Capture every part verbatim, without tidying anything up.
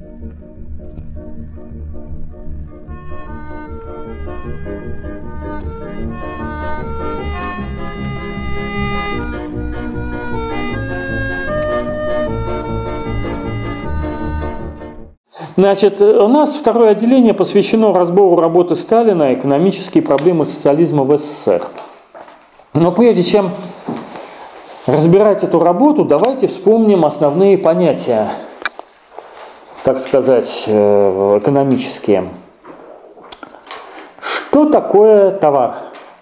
Значит, у нас второе отделение посвящено разбору работы Сталина «Экономические проблемы социализма в СССР». Но прежде чем разбирать эту работу, давайте вспомним основные понятия, так сказать, экономические. Что такое товар?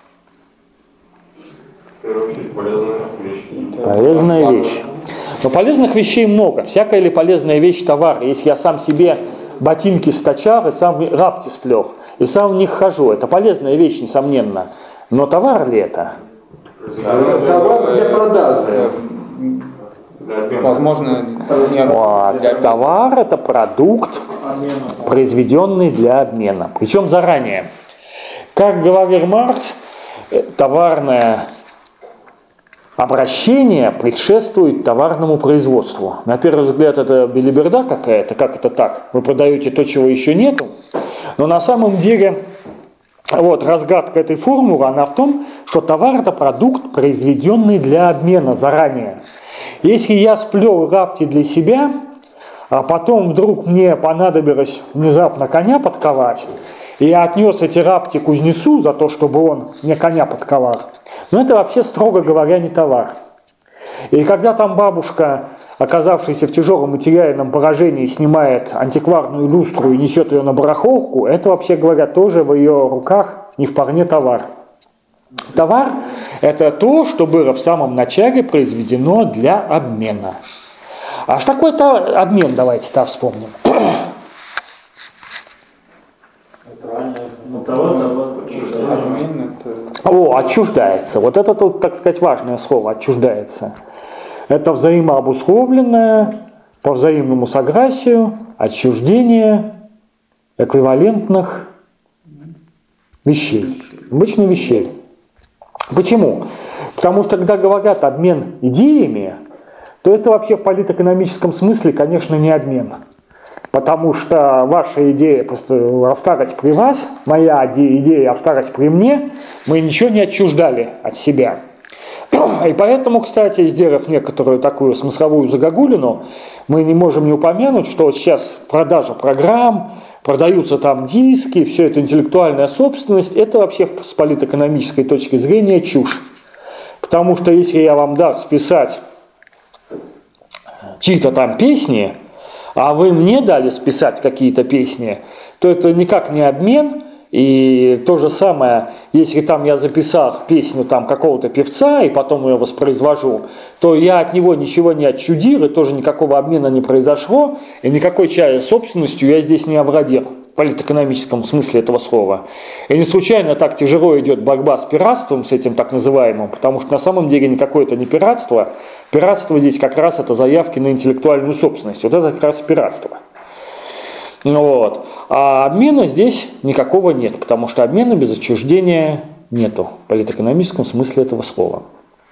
В первую очередь, полезная вещь. Полезная вещь. Но полезных вещей много. Всякая ли полезная вещь товар? Если я сам себе ботинки стачал и сам рапти сплех, и сам в них хожу, это полезная вещь, несомненно. Но товар ли это? Товар для продажи. Возможно, не вот. Товар – это продукт, произведенный для обмена. Причем заранее. Как говорил Маркс, товарное обращение предшествует товарному производству. На первый взгляд это белиберда какая-то, как это так? Вы продаете то, чего еще нету. Но на самом деле вот, разгадка этой формулы, она в том, что товар – это продукт, произведенный для обмена заранее. Если я сплел рапти для себя, а потом вдруг мне понадобилось внезапно коня подковать, и я отнес эти рапти кузнецу за то, чтобы он мне коня подковал, но это вообще, строго говоря, не товар. И когда там бабушка, оказавшаяся в тяжелом материальном положении, снимает антикварную люстру и несет ее на барахолку, это, вообще говоря, тоже в ее руках не вполне товар. Товар – это то, что было в самом начале произведено для обмена. А что такое обмен, давайте-то вспомним. О, отчуждается. Вот это тут, так сказать, важное слово – отчуждается. Это взаимообусловленное, по взаимному согласию, отчуждение эквивалентных вещей, обычных вещей. Почему? Потому что, когда говорят обмен идеями, то это вообще в политэкономическом смысле, конечно, не обмен. Потому что ваша идея просто осталась при вас, моя идея осталась при мне, мы ничего не отчуждали от себя. И поэтому, кстати, сделав некоторую такую смысловую загогулину, мы не можем не упомянуть, что вот сейчас продажа программ, продаются там диски, все это интеллектуальная собственность, это вообще с политэкономической точки зрения чушь. Потому что если я вам дам списать чьи-то там песни, а вы мне дали списать какие-то песни, то это никак не обмен. И то же самое, если там я записал песню там какого-то певца и потом ее воспроизвожу, то я от него ничего не отчудил, и тоже никакого обмена не произошло, и никакой чьей собственностью я здесь не овладел в политэкономическом смысле этого слова. И не случайно так тяжело идет борьба с пиратством, с этим так называемым, потому что на самом деле никакое это не пиратство. Пиратство здесь как раз это заявки на интеллектуальную собственность. Вот это как раз пиратство. Вот. А обмена здесь никакого нет, потому что обмена без отчуждения нету в политэкономическом смысле этого слова.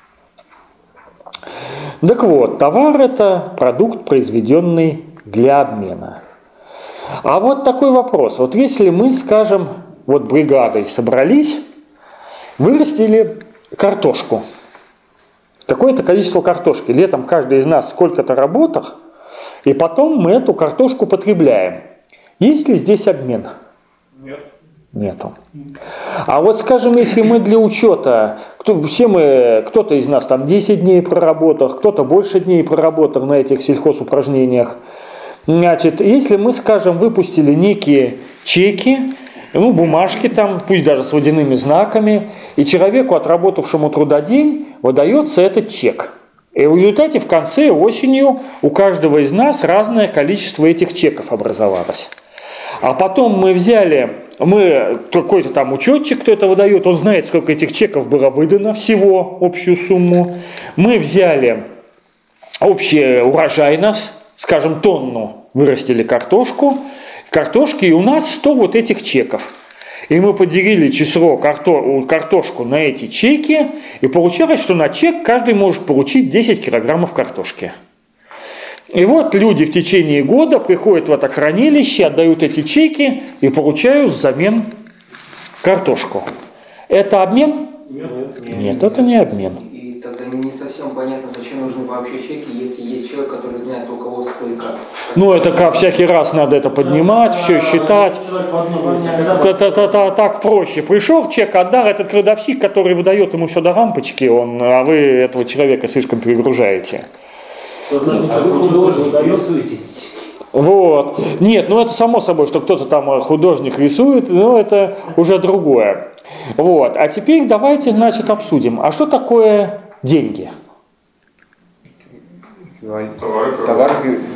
Так вот, товар – это продукт, произведенный для обмена. А вот такой вопрос. Вот если мы, скажем, вот бригадой собрались, вырастили картошку, какое-то количество картошки, летом каждый из нас сколько-то работал, и потом мы эту картошку потребляем. Есть ли здесь обмен? Нет. Нету. А вот, скажем, если мы для учета, кто, все мы, кто-то из нас там десять дней проработал, кто-то больше дней проработал на этих сельхозупражнениях, значит, если мы, скажем, выпустили некие чеки, ну, бумажки там, пусть даже с водяными знаками, и человеку, отработавшему трудодень, выдается этот чек. И в результате в конце осенью у каждого из нас разное количество этих чеков образовалось. А потом мы взяли, мы какой-то там учетчик, кто это выдает, он знает, сколько этих чеков было выдано всего, общую сумму. Мы взяли общий урожай нас, скажем, тонну, вырастили картошку, картошки, и у нас сто вот этих чеков. И мы поделили число карто, картошку на эти чеки, и получалось, что на чек каждый может получить десять килограммов картошки. И вот люди в течение года приходят в это хранилище, отдают эти чеки и получают взамен картошку. Это обмен? Нет, нет, нет, это не обмен. И тогда не совсем понятно, зачем нужны вообще чеки, если есть человек, который знает руководство и как. Ну, это как всякий раз надо это поднимать, все считать. Так проще. Пришел, чек отдал, этот кладовщик, который выдает ему все до рампочки, он, а вы этого человека слишком перегружаете. А вы художник рисуете? Вот. Нет, ну это само собой, что кто-то там художник рисует, но это уже другое. Вот. А теперь давайте, значит, обсудим. А что такое деньги? Товар. Товар.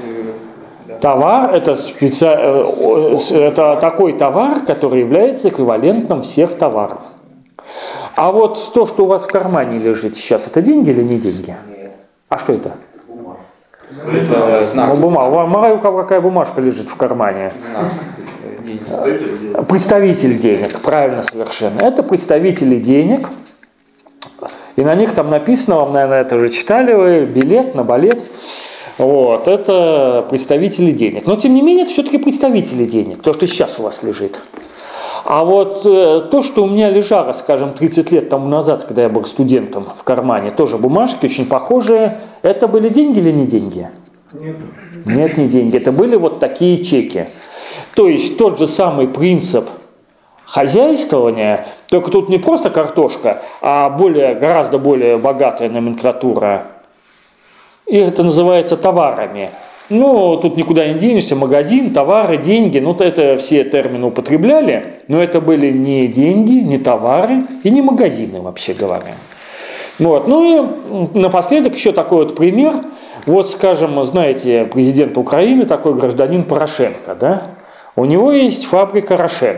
Товар это, специ... это такой товар, который является эквивалентом всех товаров. А вот то, что у вас в кармане лежит сейчас, это деньги или не деньги? Нет. А что это? Это знак. Ну, бумага. Мара, у кого какая бумажка лежит в кармане? Знак. Денег. Представитель денег. Представитель денег, правильно совершенно. Это представители денег. И на них там написано, вам, наверное, это уже читали вы, билет на балет. Вот, это представители денег. Но, тем не менее, это все-таки представители денег, то, что сейчас у вас лежит. А вот э, то, что у меня лежало, скажем, тридцать лет тому назад, когда я был студентом, в кармане, тоже бумажки, очень похожие, это были деньги или не деньги? Нет. Нет, не деньги. Это были вот такие чеки. То есть тот же самый принцип хозяйствования, только тут не просто картошка, а более, гораздо более богатая номенклатура. И это называется товарами. Ну, тут никуда не денешься, магазин, товары, деньги, ну, это все термины употребляли, но это были не деньги, не товары и не магазины, вообще говоря. Вот. Ну и напоследок еще такой вот пример. Вот, скажем, знаете, президент Украины, такой гражданин Порошенко, да? У него есть фабрика «Рошен».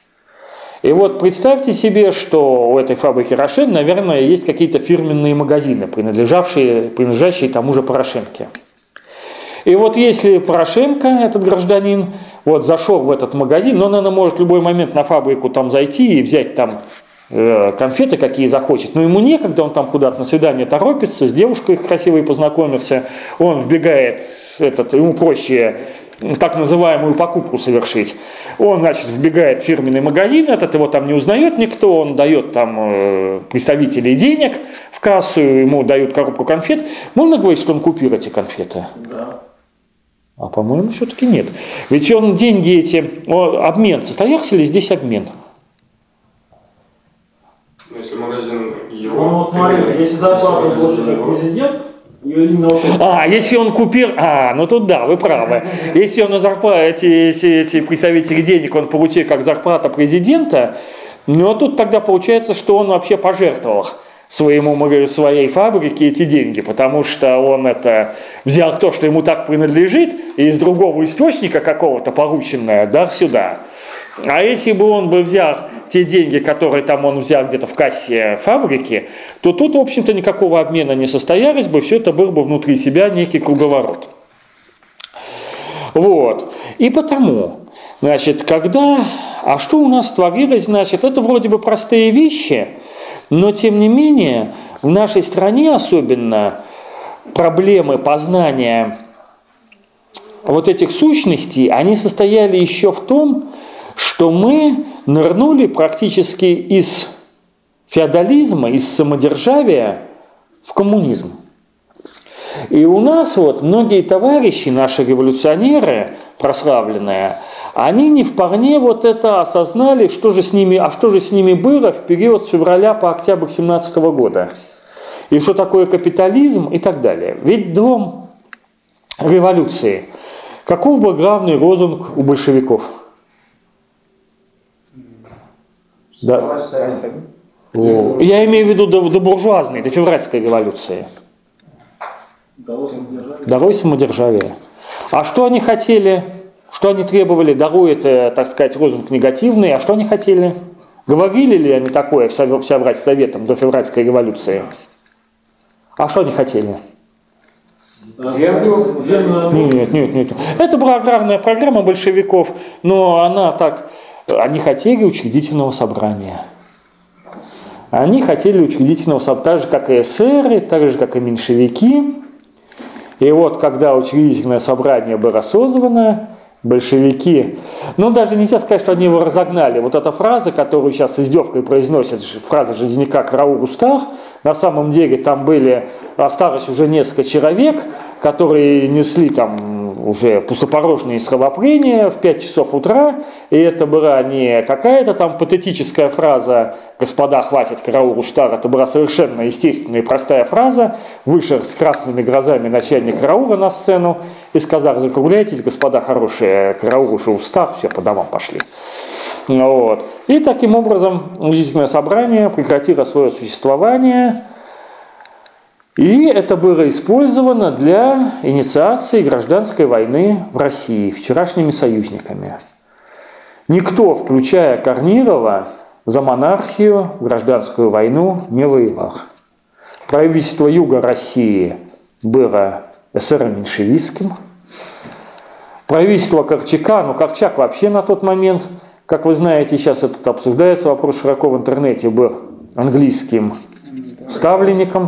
И вот представьте себе, что у этой фабрики «Рошен», наверное, есть какие-то фирменные магазины, принадлежавшие, принадлежащие тому же Порошенке. И вот если Порошенко, этот гражданин, вот зашел в этот магазин, но он, наверное, может в любой момент на фабрику там зайти и взять там э, конфеты, какие захочет, но ему некогда, он там куда-то на свидание торопится, с девушкой красивой познакомился, он вбегает, этот, ему проще так называемую покупку совершить. Он, значит, вбегает в фирменный магазин, этот его там не узнает никто, он дает там э, представителей денег в кассу, ему дают коробку конфет. Можно говорить, что он купил эти конфеты? Да. А по-моему, все-таки нет. Ведь он деньги эти, о, обмен, состоялся ли здесь обмен? Ну, если магазин его... Ну, смотрите, если зарплата больше как президент, ее именно... А, если он купил... А, ну тут да, вы правы. Если он на зарплате, эти, эти представители денег он получил как зарплата президента, ну тут тогда получается, что он вообще пожертвовал своему, своей фабрике эти деньги, потому что он это взял то, что ему так принадлежит, и из другого источника какого-то порученное дал сюда. А если бы он бы взял те деньги, которые там он взял где-то в кассе фабрики, то тут, в общем-то, никакого обмена не состоялось бы, все это был бы внутри себя некий круговорот. Вот. И потому, значит, когда... А что у нас творилось, значит, это вроде бы простые вещи, но, тем не менее, в нашей стране особенно проблемы познания вот этих сущностей, они состояли еще в том, что мы нырнули практически из феодализма, из самодержавия в коммунизм. И у нас вот многие товарищи, наши революционеры прославленные, они не вполне вот это осознали, что же с ними, а что же с ними было в период с февраля по октябрь семнадцатого года. И что такое капитализм и так далее. Ведь до революции каков был главный лозунг у большевиков? Да. Я имею в виду до, до буржуазной, до февральской революции. Долой самодержавие. А что они хотели? Что они требовали? Долой это, так сказать, лозунг негативный. А что они хотели? Говорили ли они такое в Совет Советом до февральской революции? А что они хотели? Нет, нет, нет. Это была аграрная программа большевиков, но она так... Они хотели учредительного собрания. Они хотели учредительного собрания, так же, как и эсеры, так же, как и меньшевики. И вот, когда учредительное собрание было созвано, большевики, ну, даже нельзя сказать, что они его разогнали. Вот эта фраза, которую сейчас с издевкой произносят, фраза Железняка «Караул устав», на самом деле там были, осталось уже несколько человек, которые несли там уже пустопорожние словопрения в пять часов утра, и это была не какая-то там патетическая фраза «Господа, хватит, караул устар», это была совершенно естественная и простая фраза. Вышел с красными глазами начальник караула на сцену и сказал: «Закругляйтесь, господа хорошие, караул уже устар, все, по домам пошли». Вот. И таким образом учредительное собрание прекратило свое существование. И это было использовано для инициации гражданской войны в России вчерашними союзниками. Никто, включая Корнилова, за монархию в гражданскую войну не воевал. Правительство Юга России было эсеро-меньшевистским. Правительство Корчака, ну Корчак вообще на тот момент, как вы знаете, сейчас этот обсуждается вопрос широко в интернете, был английским ставленником.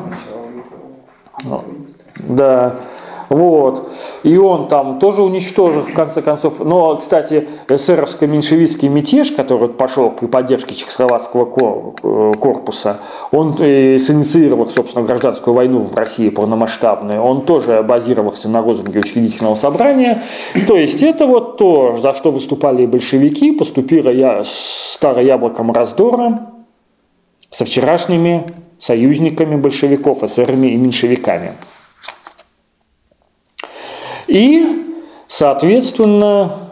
Да, вот. И он там тоже уничтожил, в конце концов. Но, кстати, эсеровско-меньшевистский мятеж, который пошел при поддержке Чехословацкого корпуса, он инициировал, собственно, гражданскую войну в России полномасштабную. Он тоже базировался на лозунге учредительного собрания. То есть это вот то, за что выступали большевики, поступило я, старым яблоком раздора со вчерашними союзниками большевиков, эсерами и меньшевиками. И, соответственно,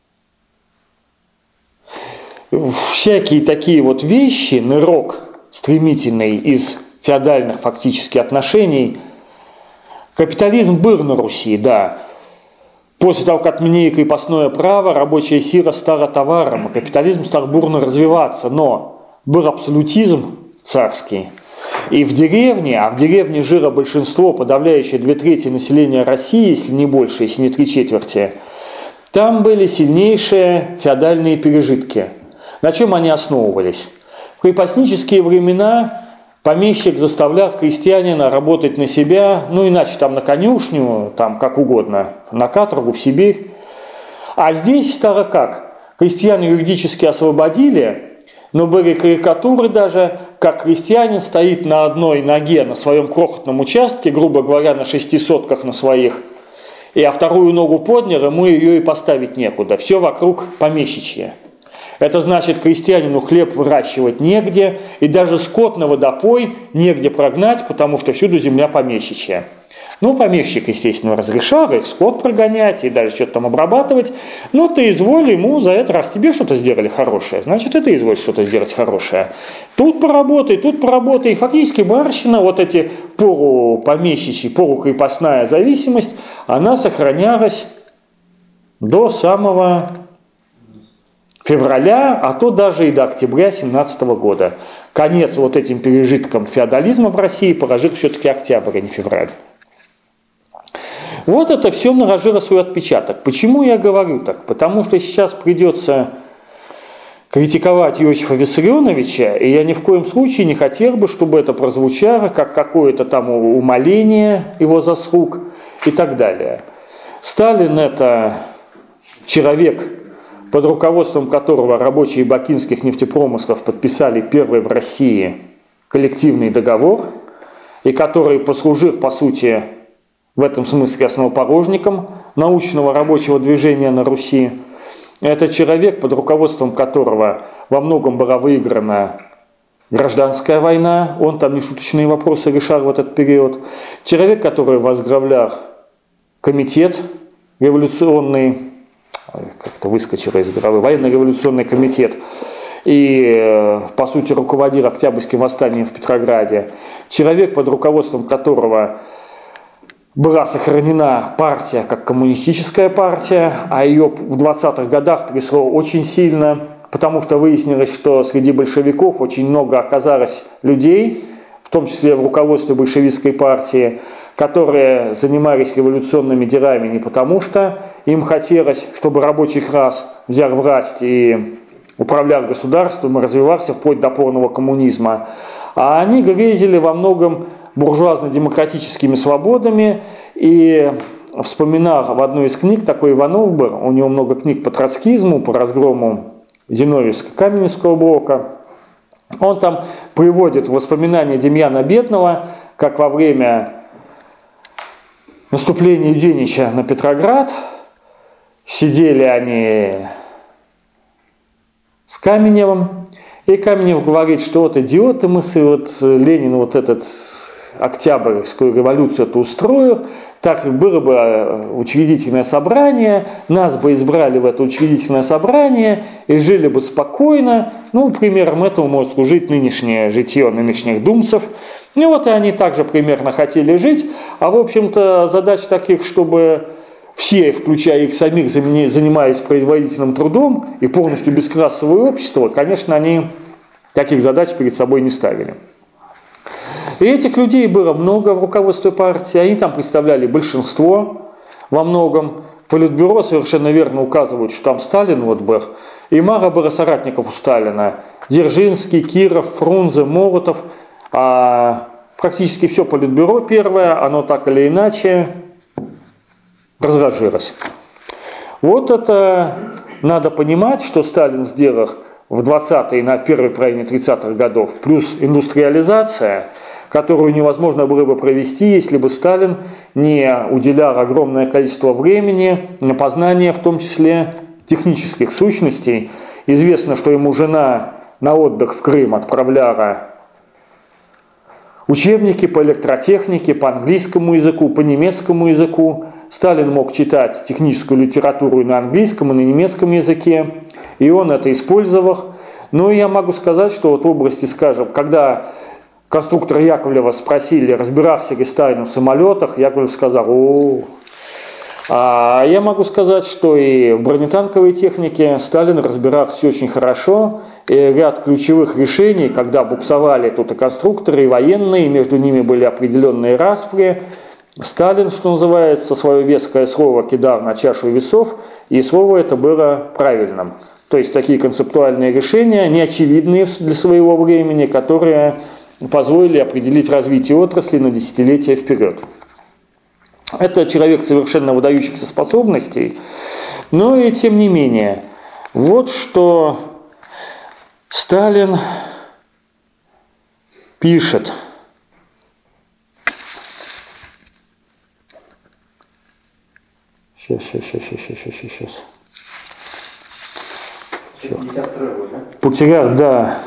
всякие такие вот вещи, нырок стремительный из феодальных фактически отношений, капитализм был на Руси, да. После того, как отменили крепостное право, рабочая сила стала товаром, и капитализм стал бурно развиваться, но был абсолютизм царский. И в деревне, а в деревне жило большинство, подавляющее две трети населения России, если не больше, если не три четверти, там были сильнейшие феодальные пережитки. На чем они основывались? В крепостнические времена помещик заставлял крестьянина работать на себя, ну иначе там на конюшню, там как угодно, на каторгу, в Сибирь. А здесь стало как? Крестьян юридически освободили, но были карикатуры даже, как крестьянин стоит на одной ноге на своем крохотном участке, грубо говоря, на шести сотках на своих, и а вторую ногу поднял, ему ее и поставить некуда. Все вокруг помещичье. Это значит, крестьянину хлеб выращивать негде, и даже скот на водопой негде прогнать, потому что всюду земля помещичья. Ну, помещик, естественно, разрешал их скот прогонять и даже что-то там обрабатывать. Но ты изволь ему за это, раз тебе что-то сделали хорошее, значит, и ты изволь что-то сделать хорошее. Тут поработай, тут поработай. И фактически барщина, вот эти полупомещичьи, полукрепостная зависимость, она сохранялась до самого февраля, а то даже и до октября семнадцатого года. Конец вот этим пережиткам феодализма в России положил все-таки октябрь, а не февраль. Вот это все наложило свой отпечаток. Почему я говорю так? Потому что сейчас придется критиковать Иосифа Виссарионовича, и я ни в коем случае не хотел бы, чтобы это прозвучало как какое-то там умаление его заслуг и так далее. Сталин – это человек, под руководством которого рабочие бакинских нефтепромыслов подписали первый в России коллективный договор, и который послужил, по сути, в этом смысле основоположником научного рабочего движения на Руси. Это человек, под руководством которого во многом была выиграна гражданская война, он там нешуточные вопросы решал в этот период. Человек, который возглавлял комитет революционный, как-то выскочило из головы, военно-революционный комитет, и, по сути, руководил Октябрьским восстанием в Петрограде. Человек, под руководством которого была сохранена партия как коммунистическая партия, а ее в двадцатых годах трясло очень сильно, потому что выяснилось, что среди большевиков очень много оказалось людей, в том числе в руководстве большевистской партии, которые занимались революционными делами не потому, что им хотелось, чтобы рабочий класс взял власть и управлял государством и развивался вплоть до полного коммунизма, а они грезили во многом буржуазно-демократическими свободами. И вспоминал в одной из книг, такой Иванов был, у него много книг по троцкизму, по разгрому Зиновьевско-Каменевского блока. Он там приводит воспоминания Демьяна Бедного, как во время наступления Юденича на Петроград сидели они с Каменевым, и Каменев говорит, что вот идиоты мы, вот Ленин вот этот Октябрьскую революцию это устроил, так как было бы учредительное собрание, нас бы избрали в это учредительное собрание и жили бы спокойно. Ну, примером этого может служить нынешнее житье нынешних думцев. Ну вот и они также примерно хотели жить, а в общем-то задач таких, чтобы все, включая их самих, занимались производительным трудом и полностью бесклассовое общество, конечно, они таких задач перед собой не ставили. И этих людей было много в руководстве партии, они там представляли большинство во многом. Политбюро совершенно верно указывают, что там Сталин вот был, и мало было соратников у Сталина. Дзержинский, Киров, Фрунзе, Молотов. А практически все Политбюро первое, оно так или иначе разложилось. Вот это надо понимать, что Сталин сделал в двадцатые, на первой половине тридцатых годов, плюс индустриализация, которую невозможно было бы провести, если бы Сталин не уделял огромное количество времени на познание, в том числе технических сущностей. Известно, что ему жена на отдых в Крым отправляла учебники по электротехнике, по английскому языку, по немецкому языку. Сталин мог читать техническую литературу и на английском, и на немецком языке, и он это использовал. Но я могу сказать, что вот в области, скажем, когда конструктора Яковлева спросили, разбирался ли Сталин в самолетах, Яковлев сказал: о, а я могу сказать, что и в бронетанковой технике Сталин разбирался очень хорошо, и ряд ключевых решений, когда буксовали тут и конструкторы, и военные, и между ними были определенные распри, Сталин, что называется, свое веское слово кидал на чашу весов, и слово это было правильным. То есть такие концептуальные решения, неочевидные для своего времени, которые позволили определить развитие отрасли на десятилетия вперед. Это человек совершенно выдающихся способностей, но и тем не менее, вот что Сталин пишет. Сейчас, сейчас, сейчас, сейчас, сейчас, сейчас. пятьдесят второй год, да? Потерял, да.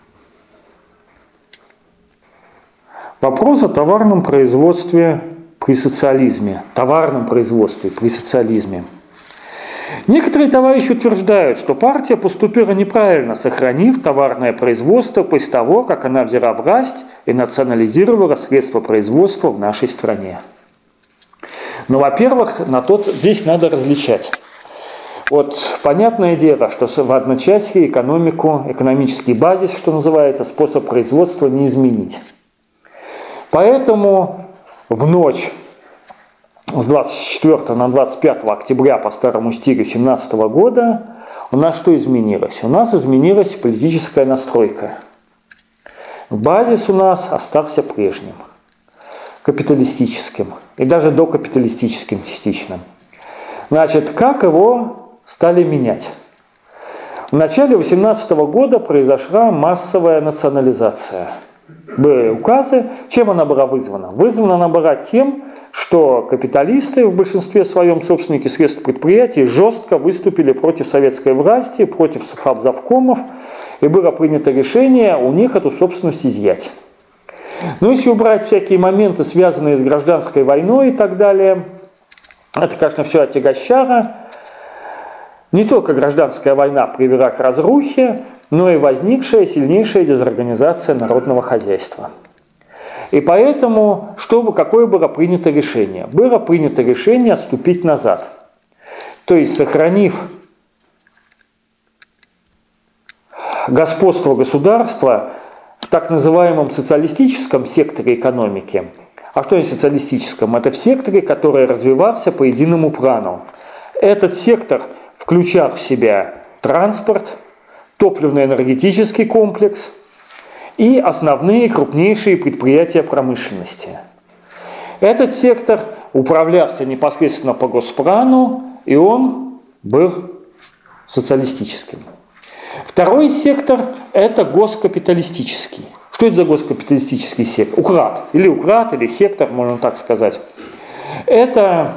Вопрос о товарном производстве при социализме. Товарном производстве при социализме. Некоторые товарищи утверждают, что партия поступила неправильно, сохранив товарное производство после того, как она взяла власть и национализировала средства производства в нашей стране. Но, во-первых, на тот здесь надо различать. Вот понятное дело, что в одночасье экономику, экономический базис, что называется, способ производства не изменить. Поэтому в ночь с двадцать четвёртого на двадцать пятое октября по старому стилю две тысячи семнадцатого года у нас что изменилось? У нас изменилась политическая настройка. Базис у нас остался прежним, капиталистическим и даже докапиталистическим частично. Значит, как его стали менять? В начале две тысячи восемнадцатого года произошла массовая национализация. Были указы. Чем она была вызвана? Вызвана она была тем, что капиталисты, в большинстве своем собственники средств предприятий, жестко выступили против советской власти, против совкомов, и было принято решение у них эту собственность изъять. Но если убрать всякие моменты, связанные с гражданской войной и так далее, это, конечно, все отягощало. Не только гражданская война привела к разрухе, но и возникшая сильнейшая дезорганизация народного хозяйства. И поэтому, чтобы, какое было принято решение? Было принято решение отступить назад. То есть, сохранив господство государства в так называемом социалистическом секторе экономики. А что не социалистическом? Это в секторе, который развивался по единому плану. Этот сектор включал в себя транспорт, топливно-энергетический комплекс и основные крупнейшие предприятия промышленности. Этот сектор управлялся непосредственно по Госплану, и он был социалистическим. Второй сектор – это госкапиталистический. Что это за госкапиталистический сектор? Украт. Или украт, или сектор, можно так сказать. Это,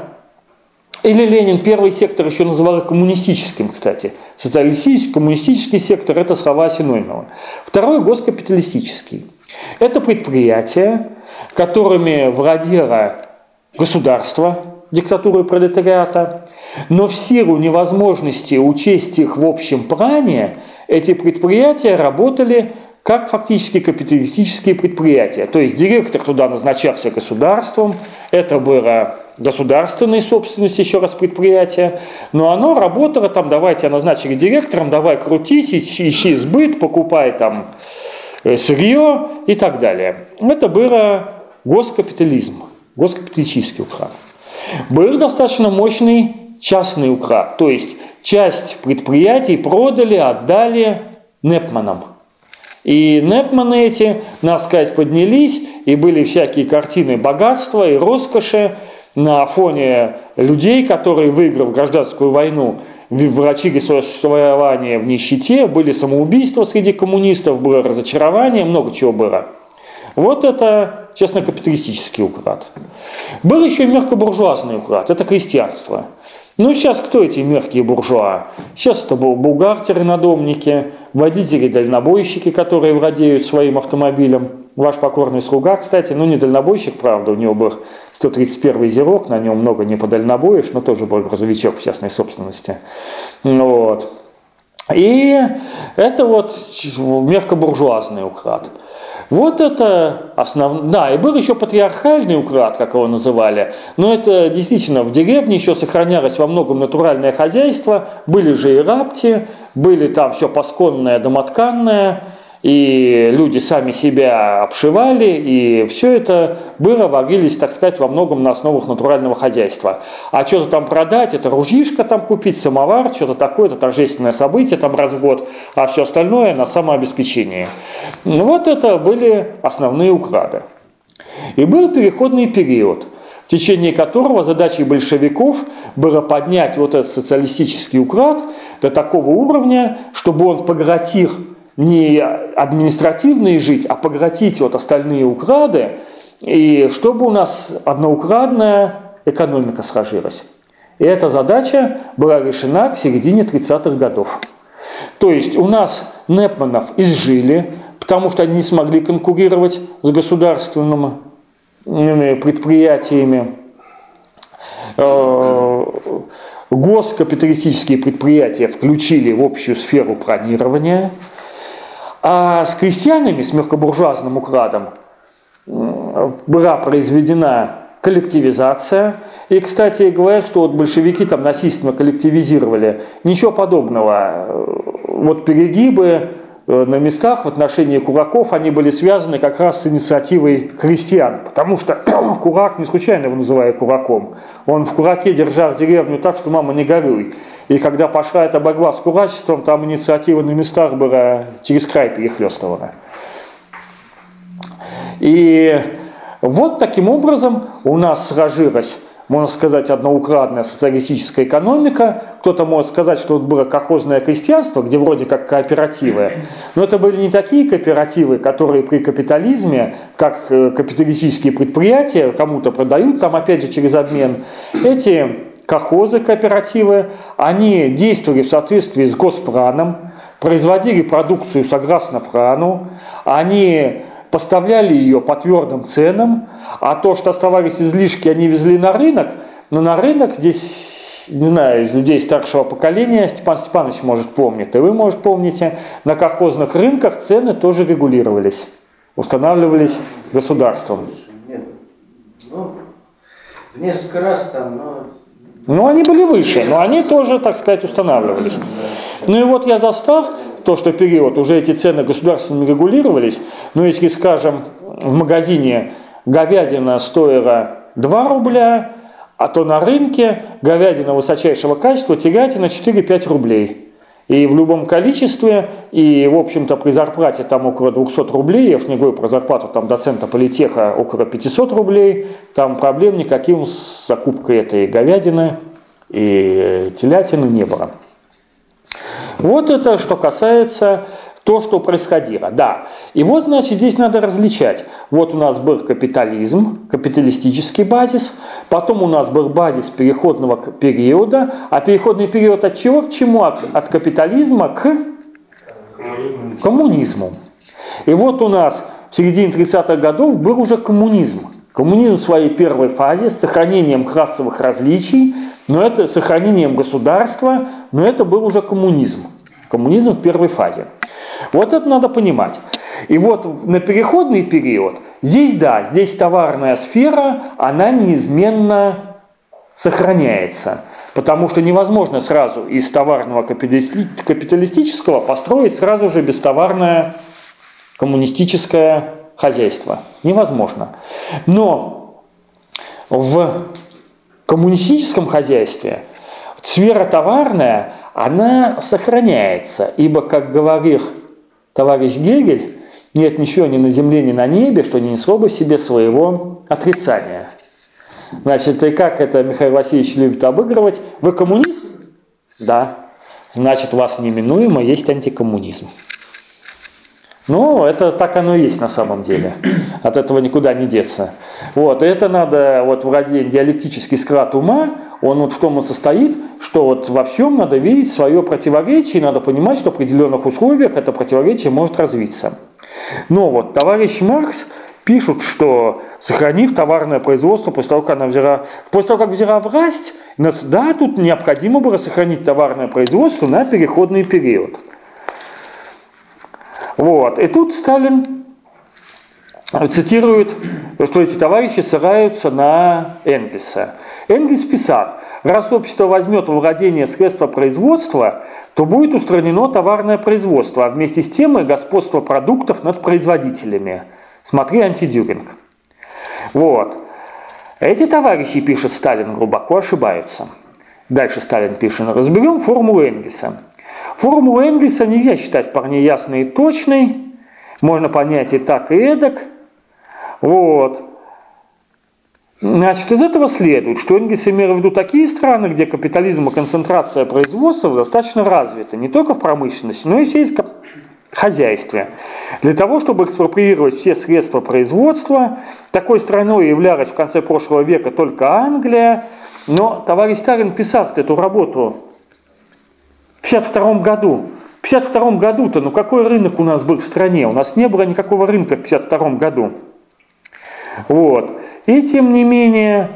или Ленин первый сектор еще называл коммунистическим, кстати. Социалистический, коммунистический сектор – это слова Синоймова. Второй – госкапиталистический. Это предприятия, которыми владело государство, диктатурой пролетариата, но в силу невозможности учесть их в общем плане, эти предприятия работали как фактически капиталистические предприятия. То есть директор туда назначался государством, это было государственной собственности, еще раз, предприятие, но оно работало там, давай тебя назначили директором, давай крутись, ищи сбыт, покупай там сырье и так далее. Это было госкапитализм, госкапиталистический уклад. Был достаточно мощный частный уклад, то есть часть предприятий продали, отдали непманам. И непманы эти, надо сказать, поднялись, и были всякие картины богатства и роскоши на фоне людей, которые, выиграв гражданскую войну, влачили свое существование в нищете, были самоубийства среди коммунистов, было разочарование, много чего было. Вот это, честно, капиталистический уклад. Был еще и мягкобуржуазный уклад, это крестьянство. Ну, сейчас кто эти мягкие буржуа? Сейчас это был бухгалтеры-надомники, водители-дальнобойщики, которые владеют своим автомобилем. Ваш покорный слуга, кстати, ну не дальнобойщик, правда, у него был сто тридцать первый зирок, на нем много не подальнобоишь, но тоже был грузовичок в частной собственности. Вот. И это вот мягкобуржуазный уклад. Вот это основной. Да, и был еще патриархальный уклад, как его называли, но это действительно в деревне еще сохранялось во многом натуральное хозяйство, были же и рабти, были там все пасконное, домотканное, и люди сами себя обшивали, и все это было, варились, так сказать, во многом на основах натурального хозяйства. А что-то там продать, это ружьишко там купить, самовар, что-то такое, это торжественное событие там раз в год, а все остальное на самообеспечение. Вот это были основные уклады. И был переходный период, в течение которого задачей большевиков было поднять вот этот социалистический уклад до такого уровня, чтобы он поглотил не административные жить, а поглотить вот остальные уклады, и чтобы у нас одноукладная экономика сложилась. И эта задача была решена к середине тридцатых годов. То есть у нас непманов изжили, потому что они не смогли конкурировать с государственными предприятиями. Госкапиталистические предприятия включили в общую сферу планирования. А с крестьянами, с мелкобуржуазным укладом была произведена коллективизация. И, кстати, говорят, что вот большевики там насильственно коллективизировали. Ничего подобного. Вот перегибы на местах в отношении кулаков, они были связаны как раз с инициативой крестьян. Потому что кулак, не случайно его называют кулаком, он в кулаке держал деревню так, что мама не горюй. И когда пошла эта борьба с кулачеством, там инициатива на местах была через край перехлестывана. И вот таким образом у нас сложилась, можно сказать, одноукладная социалистическая экономика. Кто-то может сказать, что вот было колхозное крестьянство, где вроде как кооперативы. Но это были не такие кооперативы, которые при капитализме, как капиталистические предприятия, кому-то продают, там опять же через обмен. Эти колхозы, кооперативы, они действовали в соответствии с госпланом, производили продукцию согласно плану, они поставляли ее по твердым ценам, а то, что оставались излишки, они везли на рынок, но на рынок здесь, не знаю, из людей старшего поколения, Степан Степанович может помнить, и вы, может, помните, на колхозных рынках цены тоже регулировались, устанавливались государством. Нет, ну, в несколько раз там, но... Ну, они были выше, но они тоже, так сказать, устанавливались. Ну и вот я застав то, что период уже эти цены государственно регулировались, но если, скажем, в магазине говядина стоила два рубля, а то на рынке говядина высочайшего качества телятина четыре-пять рублей. И в любом количестве, и, в общем-то, при зарплате там около двухсот рублей, я уж не говорю про зарплату там доцента политеха около пятисот рублей, там проблем никаким с закупкой этой говядины и телятины не было. Вот это что касается то, что происходило. Да. И вот, значит, здесь надо различать. Вот у нас был капитализм, капиталистический базис, потом у нас был базис переходного периода, а переходный период от чего к чему? От, от капитализма к Коммунизм. коммунизму. И вот у нас в середине тридцатых годов был уже коммунизм. Коммунизм в своей первой фазе с сохранением классовых различий, но это сохранением государства, но это был уже коммунизм. Коммунизм в первой фазе. Вот это надо понимать. И вот на переходный период, здесь да, здесь товарная сфера, она неизменно сохраняется. Потому что невозможно сразу из товарного капиталистического построить сразу же бестоварное коммунистическое хозяйство. Невозможно. Но в коммунистическом хозяйстве сфера товарная, она сохраняется. Ибо, как говорил товарищ Гегель, нет ничего ни на земле, ни на небе, что не несло бы в себе своего отрицания. Значит, и как это Михаил Васильевич любит обыгрывать? Вы коммунист? Да. Значит, у вас неминуемо есть антикоммунизм. Ну, это так оно и есть на самом деле. От этого никуда не деться. Вот, и это надо, вот вроде диалектический склад ума, он вот в том и состоит, что вот во всем надо видеть свое противоречие, и надо понимать, что в определенных условиях это противоречие может развиться. Но вот товарищ Маркс пишут, что сохранив товарное производство после того, как она взяла, после того, как взяла власть, да, тут необходимо было сохранить товарное производство на переходный период. Вот. И тут Сталин цитирует, что эти товарищи ссылаются на Энгельса. Энгельс писал: раз общество возьмет во владение средства производства, то будет устранено товарное производство, а вместе с тем и господство продуктов над производителями. Смотри антидюринг. Вот. Эти товарищи, пишет Сталин, глубоко ошибаются. Дальше Сталин пишет: разберем формулу Энгельса. Формулу Энгельса нельзя считать вполне ясной и точной. Можно понять и так, и эдак. Вот. Значит, из этого следует, что Энгельс имел в виду такие страны, где капитализм и концентрация производства достаточно развиты. Не только в промышленности, но и в сельском хозяйстве. Для того, чтобы экспроприировать все средства производства, такой страной являлась в конце прошлого века только Англия. Но товарищ Сталин писал эту работу в пятьдесят втором году. В пятьдесят втором году-то, ну какой рынок у нас был в стране? У нас не было никакого рынка в пятьдесят втором году. Вот. И тем не менее,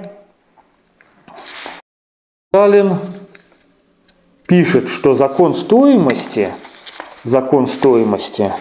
Сталин пишет, что закон стоимости, закон стоимости,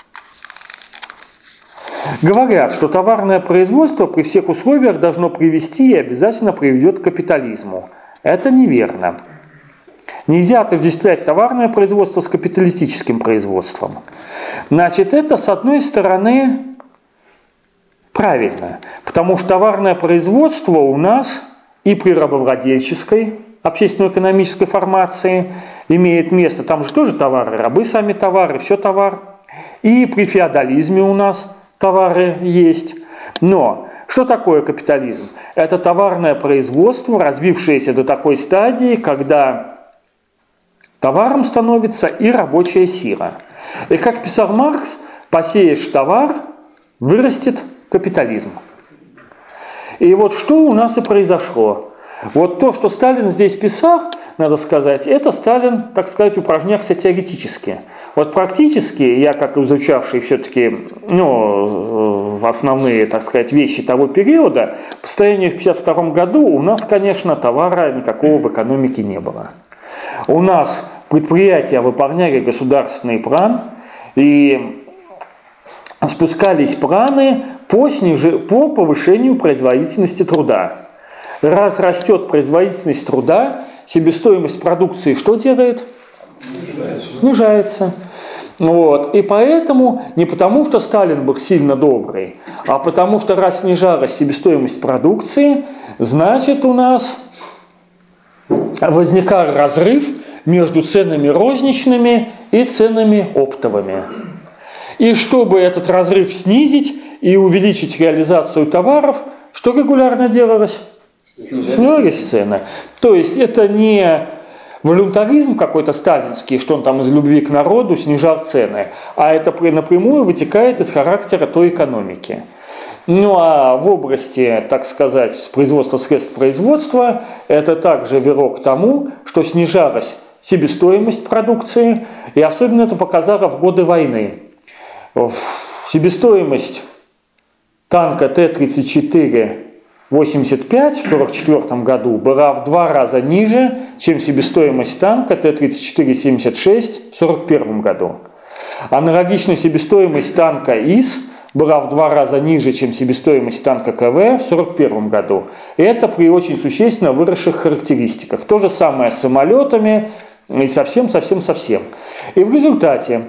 говорят, что товарное производство при всех условиях должно привести и обязательно приведет к капитализму. Это неверно. Нельзя отождествлять товарное производство с капиталистическим производством. Значит, это, с одной стороны, правильно, потому что товарное производство у нас и при рабовладельческой общественно-экономической формации имеет место. Там же тоже товары, рабы сами товары, все товар. И при феодализме у нас товары есть. Но что такое капитализм? Это товарное производство, развившееся до такой стадии, когда товаром становится и рабочая сила. И как писал Маркс, посеешь товар, вырастет капитализм. И вот что у нас и произошло. Вот то, что Сталин здесь писал, надо сказать, это Сталин, так сказать, упражнялся теоретически. Вот практически, я как изучавший все-таки ну, основные, так сказать, вещи того периода, по состоянию в тысяча девятьсот пятьдесят втором году у нас, конечно, товара никакого в экономике не было. У нас предприятия выполняли государственный план, и спускались планы по, сниж... по повышению производительности труда. Раз растет производительность труда, себестоимость продукции что делает? Снижается. Снижается. Вот. И поэтому, не потому что Сталин был сильно добрый, а потому что раз снижалась себестоимость продукции, значит у нас возникал разрыв между ценами розничными и ценами оптовыми. И чтобы этот разрыв снизить и увеличить реализацию товаров, что регулярно делалось? Снижались цены. То есть это не волюнтаризм какой-то сталинский, что он там из любви к народу снижал цены, а это напрямую вытекает из характера той экономики. Ну а в области, так сказать, производства средств производства, это также вело к тому, что снижалась себестоимость продукции, и особенно это показало в годы войны. Себестоимость танка Т тридцать четыре восемьдесят пять в сорок четвёртом году была в два раза ниже, чем себестоимость танка Т тридцать четыре семьдесят шесть в сорок первом году. Аналогично себестоимость танка ИС была в два раза ниже, чем себестоимость танка КВ в сорок первом году. И это при очень существенно выросших характеристиках. То же самое с самолетами и совсем-совсем-совсем. И в результате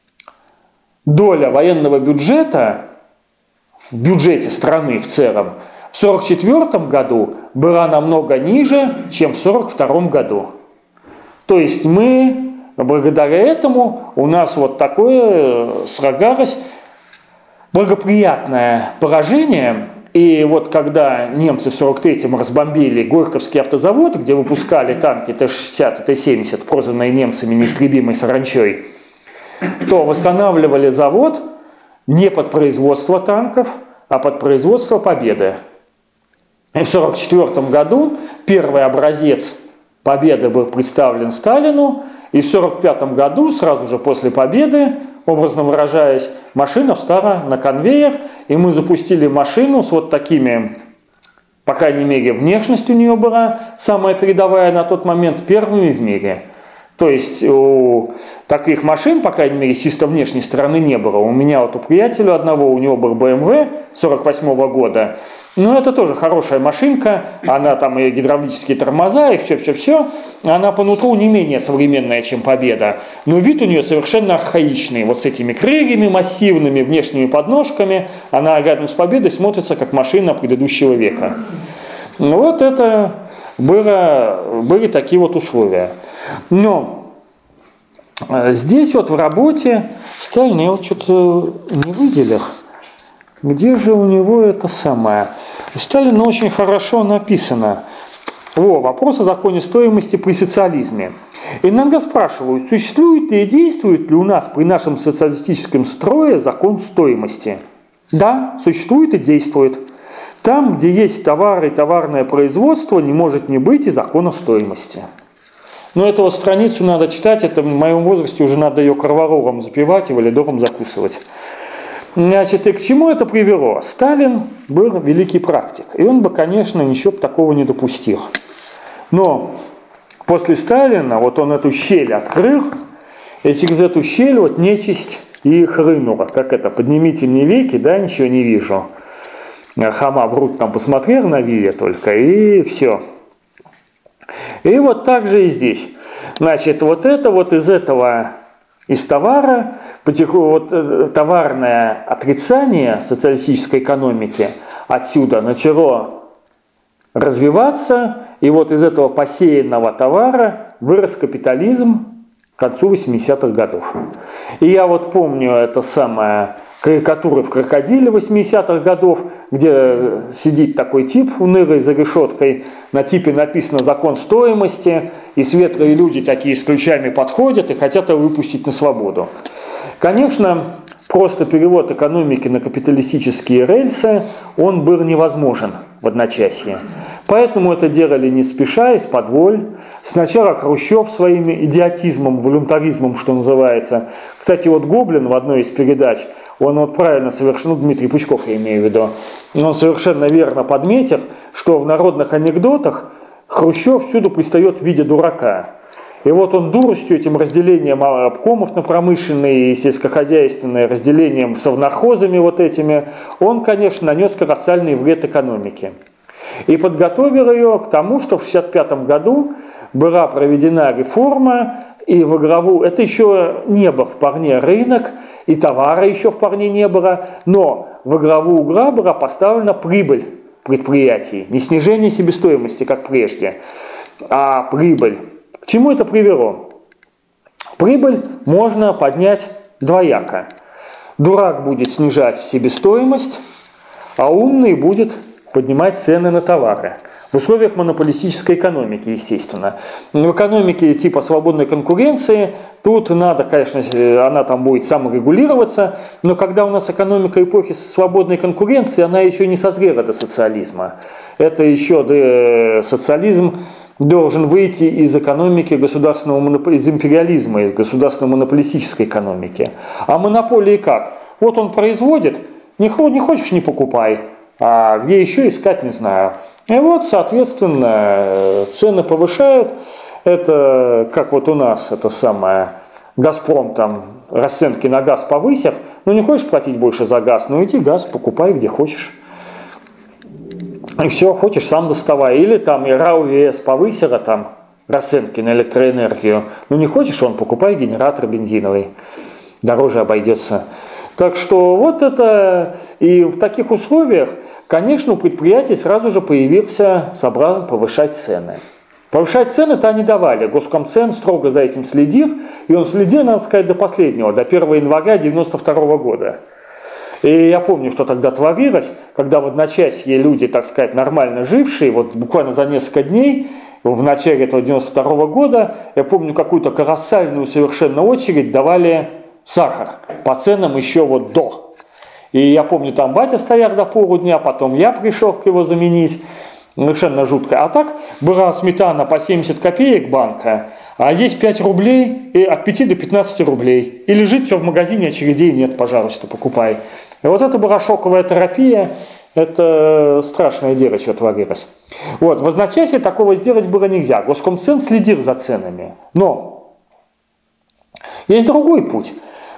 доля военного бюджета в бюджете страны в целом в сорок четвёртом году была намного ниже, чем в сорок втором году. То есть мы, благодаря этому, у нас вот такое срогалось благоприятное положение. И вот когда немцы в сорок третьем разбомбили Горьковский автозавод, где выпускали танки Т шестьдесят и Т семьдесят, прозванные немцами неистребимой саранчой, то восстанавливали завод не под производство танков, а под производство Победы. И в сорок четвёртом году первый образец Победы был представлен Сталину, и в сорок пятом году, сразу же после Победы, образно выражаясь, машина встала на конвейер, и мы запустили машину с вот такими, по крайней мере, внешность у нее была самая передовая на тот момент, первыми в мире. То есть у таких машин, по крайней мере, с чисто внешней стороны не было. У меня вот у приятеля одного, у него был бэ эм вэ сорок восьмого года. Ну, это тоже хорошая машинка, она там и гидравлические тормоза, и все-все-все. Она по нутру не менее современная, чем Победа. Но вид у нее совершенно архаичный. Вот с этими крыльями массивными, внешними подножками. Она рядом с Победой смотрится, как машина предыдущего века. Ну, вот это было, были такие вот условия. Но здесь вот в работе Сталин, я вот что-то не выделил. Где же у него это самое? У Сталина очень хорошо написано. О, вопрос о законе стоимости при социализме. Иногда спрашивают, существует ли и действует ли у нас при нашем социалистическом строе закон стоимости? Да, существует и действует. Там, где есть товары и товарное производство, не может не быть и закона стоимости. Но эту вот страницу надо читать, это в моем возрасте уже надо ее кроваволом запивать и валидором закусывать. Значит, и к чему это привело? Сталин был великий практик, и он бы, конечно, ничего бы такого не допустил. Но после Сталина вот он эту щель открыл, и через эту щель вот нечисть и хлынула. Как это, поднимите мне веки, да, ничего не вижу. Хама Брут там посмотрел на Вилля только, и все. И вот так же и здесь. Значит, вот это вот из этого, из товара, потихоньку вот товарное отрицание социалистической экономики отсюда начало развиваться, и вот из этого посеянного товара вырос капитализм к концу восьмидесятых годов. И я вот помню это самое карикатуры в «Крокодиле» восьмидесятых годов, где сидит такой тип унылый за решеткой, на типе написано «Закон стоимости», и светлые люди такие с ключами подходят и хотят его выпустить на свободу. Конечно, просто перевод экономики на капиталистические рельсы, он был невозможен в одночасье. Поэтому это делали не спеша, из-подволь. Сначала Хрущев своим идиотизмом, волюнтаризмом, что называется. Кстати, вот Гоблин в одной из передач, он вот правильно совершенно, ну, Дмитрий Пучков я имею в виду, он совершенно верно подметил, что в народных анекдотах Хрущев всюду предстает в виде дурака. И вот он дуростью, этим разделением обкомов на промышленные и сельскохозяйственные, разделением совнархозами вот этими, он, конечно, нанес колоссальный вред экономике. И подготовил ее к тому, что в шестьдесят пятом году была проведена реформа, и в главу, это еще не был вполне рынок, и товара еще вполне не было, но во главу угла была поставлена прибыль предприятий, не снижение себестоимости, как прежде, а прибыль. К чему это привело? Прибыль можно поднять двояко. Дурак будет снижать себестоимость, а умный будет поднимать цены на товары. В условиях монополистической экономики, естественно. В экономике типа свободной конкуренции тут надо, конечно, она там будет саморегулироваться, но когда у нас экономика эпохи свободной конкуренции, она еще не созрела до социализма. Это еще социализм должен выйти из экономики государственного моноп... из империализма, из государственной монополистической экономики. А монополии как? Вот он производит, не хочешь — не покупай. А где еще искать, не знаю. И вот, соответственно, цены повышают. Это как вот у нас, это самое, «Газпром» там расценки на газ повысил. Ну не хочешь платить больше за газ, ну иди газ покупай где хочешь. И все, хочешь, сам доставай. Или там и РАО ЕС повысила там расценки на электроэнергию. Ну не хочешь, он покупай генератор бензиновый. Дороже обойдется. Так что вот это, и в таких условиях, конечно, у предприятий сразу же появился соблазн повышать цены. Повышать цены-то они давали. Госкомцен строго за этим следил, и он следил, надо сказать, до последнего, до первого января девяносто второго года. И я помню, что тогда творилось, когда в одночасье люди, так сказать, нормально жившие, вот буквально за несколько дней, в начале этого девяносто второго года, я помню, какую-то колоссальную совершенно очередь давали сахар по ценам еще вот до. И я помню, там батя стоял до полудня, потом я пришел к его заменить. Совершенно жутко. А так была сметана по семьдесят копеек банка, а есть пять рублей, и от пяти до пятнадцати рублей. И лежит все в магазине, очередей нет, пожалуйста, покупай. И вот это была шоковая терапия, это страшное дело, что творилось. Вот, в одночасье такого сделать было нельзя. Госкомцен следил за ценами. Но есть другой путь.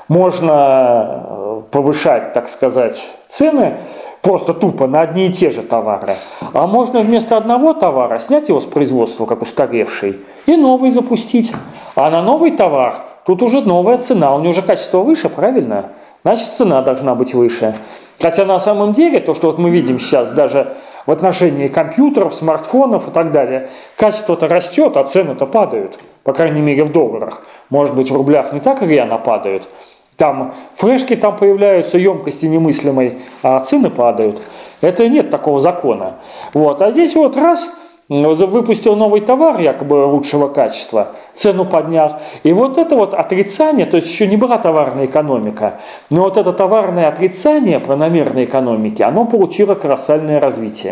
Можно повышать, так сказать, цены просто тупо на одни и те же товары. А можно вместо одного товара снять его с производства, как устаревший, и новый запустить. А на новый товар тут уже новая цена, у него уже качество выше, правильно? Значит, цена должна быть выше. Хотя на самом деле, то, что вот мы видим сейчас даже в отношении компьютеров, смартфонов и так далее, качество-то растет, а цены-то падают. По крайней мере, в долларах. Может быть, в рублях не так рьяно падают. Там флешки там появляются, емкости немыслимой, а цены падают. Это нет такого закона. Вот. А здесь вот раз выпустил новый товар, якобы лучшего качества, цену поднял. И вот это вот отрицание, то есть еще не была товарная экономика, но вот это товарное отрицание планомерной экономики, оно получило колоссальное развитие.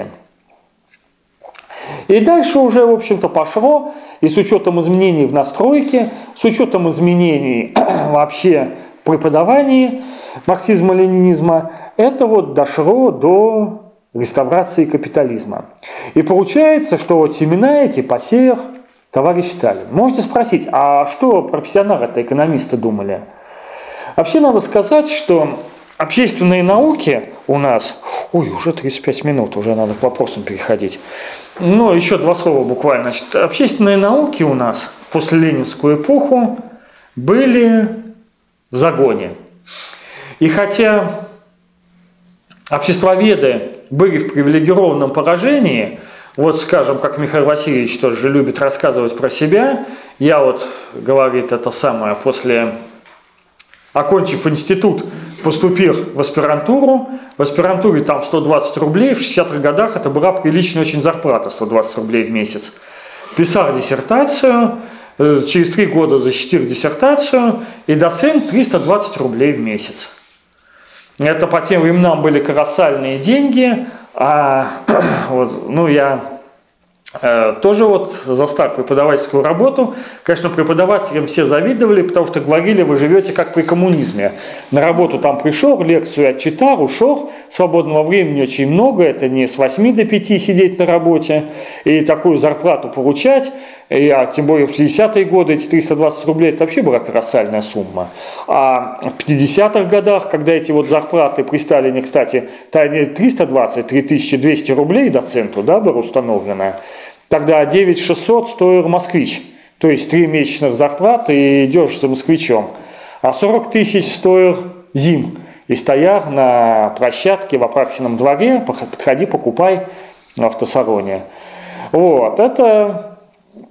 И дальше уже, в общем-то, пошло, и с учетом изменений в настройке, с учетом изменений вообще в преподавании марксизма-ленинизма, это вот дошло до реставрации капитализма. И получается, что вот семена эти посеял товарищ Сталин. Можете спросить, а что профессионалы-то, экономисты думали? Вообще надо сказать, что общественные науки у нас... Ой, уже тридцать пять минут, уже надо к вопросам переходить. Ну, еще два слова буквально. Значит, общественные науки у нас в послеленинскую эпоху были в загоне. И хотя обществоведы были в привилегированном положении, вот скажем, как Михаил Васильевич тоже любит рассказывать про себя, я вот, говорит, это самое, после, окончив институт, поступил в аспирантуру, в аспирантуре там сто двадцать рублей, в шестидесятых годах это была приличная очень зарплата, сто двадцать рублей в месяц. Писал диссертацию, через три года защитил диссертацию, и доцент триста двадцать рублей в месяц. Это по тем временам были колоссальные деньги, а вот, ну я э, тоже вот застал преподавательскую работу. Конечно, преподавателям все завидовали, потому что говорили, вы живете как при коммунизме. На работу там пришел, лекцию отчитал, ушел, свободного времени очень много, это не с восьми до пяти сидеть на работе и такую зарплату получать. И, а тем более в шестидесятые годы эти триста двадцать рублей это вообще была колоссальная сумма. А в пятидесятых годах, когда эти вот зарплаты при Сталине, кстати, триста двадцать, три тысячи двести рублей доценту, да, было установлено, тогда девять тысяч шестьсот стоил москвич. То есть три месячных зарплаты и идешь за москвичом. А сорок тысяч стоил зим. И стоял на площадке в Апраксином дворе, подходи, покупай в автосалоне. Вот, это...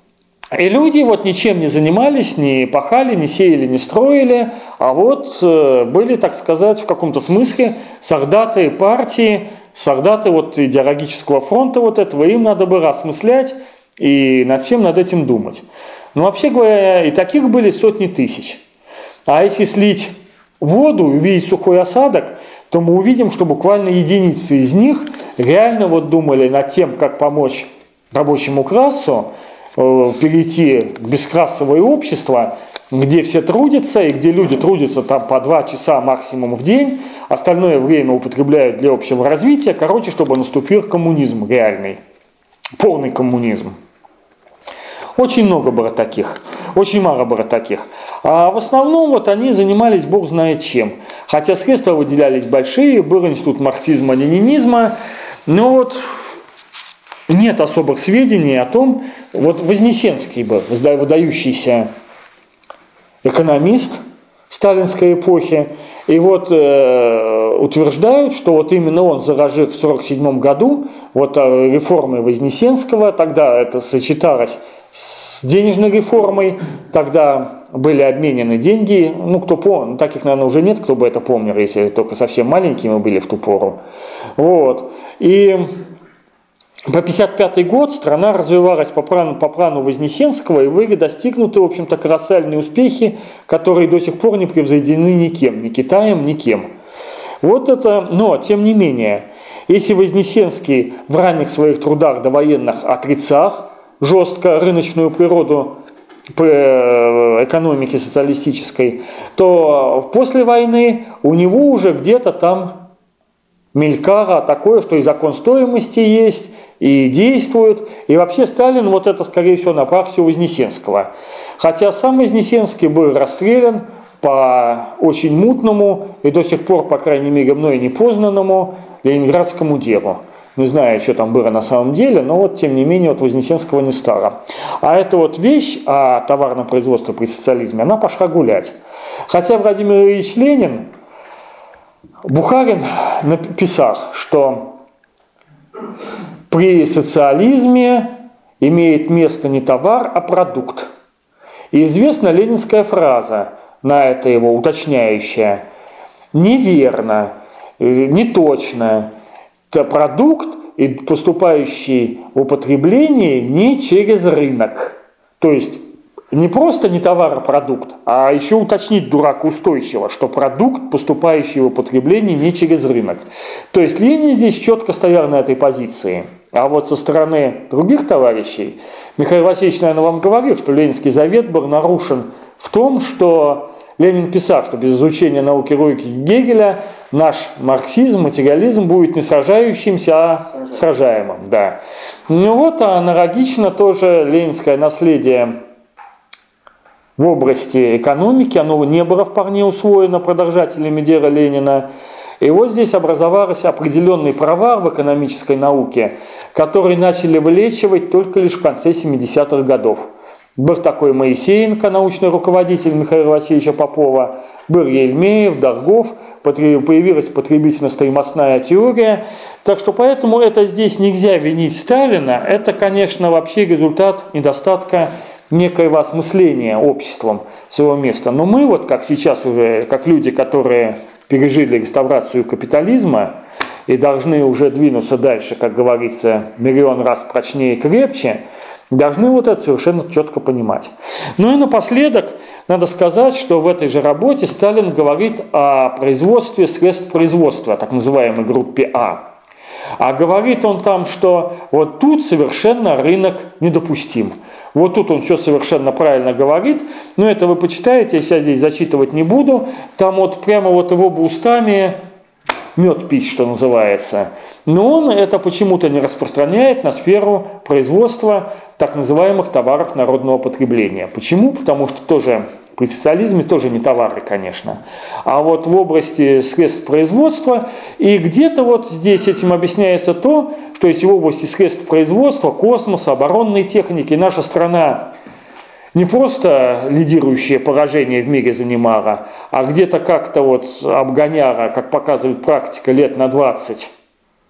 И люди вот ничем не занимались, не пахали, не сеяли, не строили, а вот были, так сказать, в каком-то смысле солдаты партии, солдаты вот идеологического фронта вот этого, им надо было осмыслять и над всем над этим думать. Но вообще говоря, и таких были сотни тысяч. А если слить воду и увидеть сухой осадок, то мы увидим, что буквально единицы из них реально вот думали над тем, как помочь рабочему классу перейти к бесклассовое общество, где все трудятся, и где люди трудятся там по два часа максимум в день, остальное время употребляют для общего развития, короче, чтобы наступил коммунизм реальный, полный коммунизм. Очень много было таких, очень мало было таких. А в основном вот они занимались бог знает чем. Хотя средства выделялись большие, был институт марксизма-ленинизма, но вот нет особых сведений о том, вот Вознесенский был выдающийся экономист сталинской эпохи, и вот э, утверждают, что вот именно он заложил в сорок седьмом году вот реформы Вознесенского, тогда это сочеталось с денежной реформой, тогда были обменены деньги, ну кто помнит, таких, наверное, уже нет, кто бы это помнил, если только совсем маленькие мы были в ту пору. Вот. И по пятьдесят пятый год страна развивалась по плану, по плану Вознесенского, и были достигнуты, в общем-то, колоссальные успехи, которые до сих пор не превзойдены никем, ни Китаем, никем. Вот это, но, тем не менее, если Вознесенский в ранних своих трудах довоенных отрицал жестко рыночную природу экономики социалистической, то после войны у него уже где-то там мелькало такое, что и закон стоимости есть, и действует. И вообще Сталин вот это, скорее всего, напрягся у Вознесенского. Хотя сам Вознесенский был расстрелян по очень мутному и до сих пор, по крайней мере, мной непознанному ленинградскому делу. Не знаю, что там было на самом деле, но вот, тем не менее, вот Вознесенского не стало. А эта вот вещь о товарном производстве при социализме, она пошла гулять. Хотя Владимир Ильич Ленин, Бухарин написал, что при социализме имеет место не товар, а продукт. И известна ленинская фраза, на это его уточняющая: неверно, неточно, это продукт, и поступающий в употребление не через рынок. То есть не просто не товар, а продукт, а еще уточнить дурак устойчиво, что продукт, поступающий в употребление не через рынок. То есть Ленин здесь четко стоял на этой позиции. А вот со стороны других товарищей, Михаил Васильевич, наверное, вам говорил, что Ленинский завет был нарушен в том, что Ленин писал, что без изучения науки логики Гегеля наш марксизм, материализм будет не сражающимся, а сражаемым. Да. Ну вот, а аналогично тоже ленинское наследие в области экономики, оно не было вполне усвоено продолжателями дела Ленина. И вот здесь образовался определенный провал в экономической науке, который начали вылечивать только лишь в конце семидесятых годов. Был такой Моисеенко, научный руководитель Михаила Васильевича Попова, был Ельмеев, Долгов, появилась потребительно-стоимостная теория. Так что поэтому это здесь нельзя винить Сталина, это, конечно, вообще результат недостатка некоего осмысления обществом своего места. Но мы вот, как сейчас уже, как люди, которые пережили реставрацию капитализма и должны уже двинуться дальше, как говорится, миллион раз прочнее и крепче, должны вот это совершенно четко понимать. Ну и напоследок надо сказать, что в этой же работе Сталин говорит о производстве средств производства, так называемой группе А. А говорит он там, что вот тут совершенно рынок недопустим. Вот тут он все совершенно правильно говорит, но это вы почитаете, я сейчас здесь зачитывать не буду. Там вот прямо вот его бы устами мед пить, что называется. Но он это почему-то не распространяет на сферу производства так называемых товаров народного потребления. Почему? Потому что тоже при социализме тоже не товары, конечно. А вот в области средств производства, и где-то вот здесь этим объясняется то, что если в области средств производства, космоса, оборонной техники наша страна не просто лидирующее положение в мире занимала, а где-то как-то вот обгоняла, как показывает практика, лет на двадцать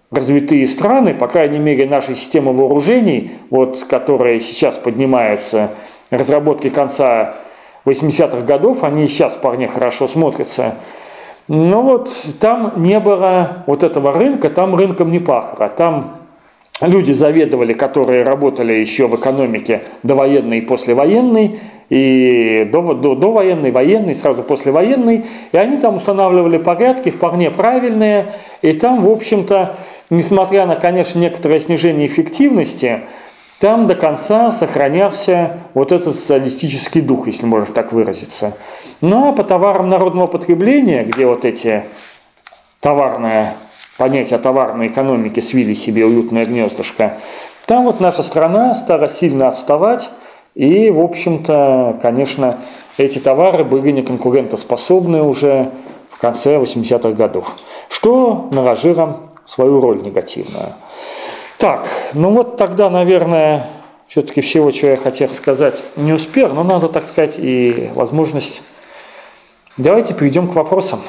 развитые страны, по крайней мере, наши системы вооружений, вот, которые сейчас поднимаются, разработки конца восьмидесятых годов, они сейчас вполне хорошо смотрятся. Но вот там не было вот этого рынка, там рынком не пахло. Там люди заведовали, которые работали еще в экономике довоенной и послевоенной, и до, до, довоенной, военной, сразу послевоенной, и они там устанавливали порядки вполне правильные, и там, в общем-то, несмотря на, конечно, некоторое снижение эффективности, там до конца сохранялся вот этот социалистический дух, если можно так выразиться. Ну а по товарам народного потребления, где вот эти товарные, понятия товарной экономики свили себе уютное гнездышко, там вот наша страна стала сильно отставать, и, в общем-то, конечно, эти товары были неконкурентоспособны уже в конце восьмидесятых годов, что наложило свою роль негативную. Так, ну вот тогда, наверное, все-таки всего, что я хотел сказать, не успел, но надо, так сказать, и возможность. Давайте перейдем к вопросам.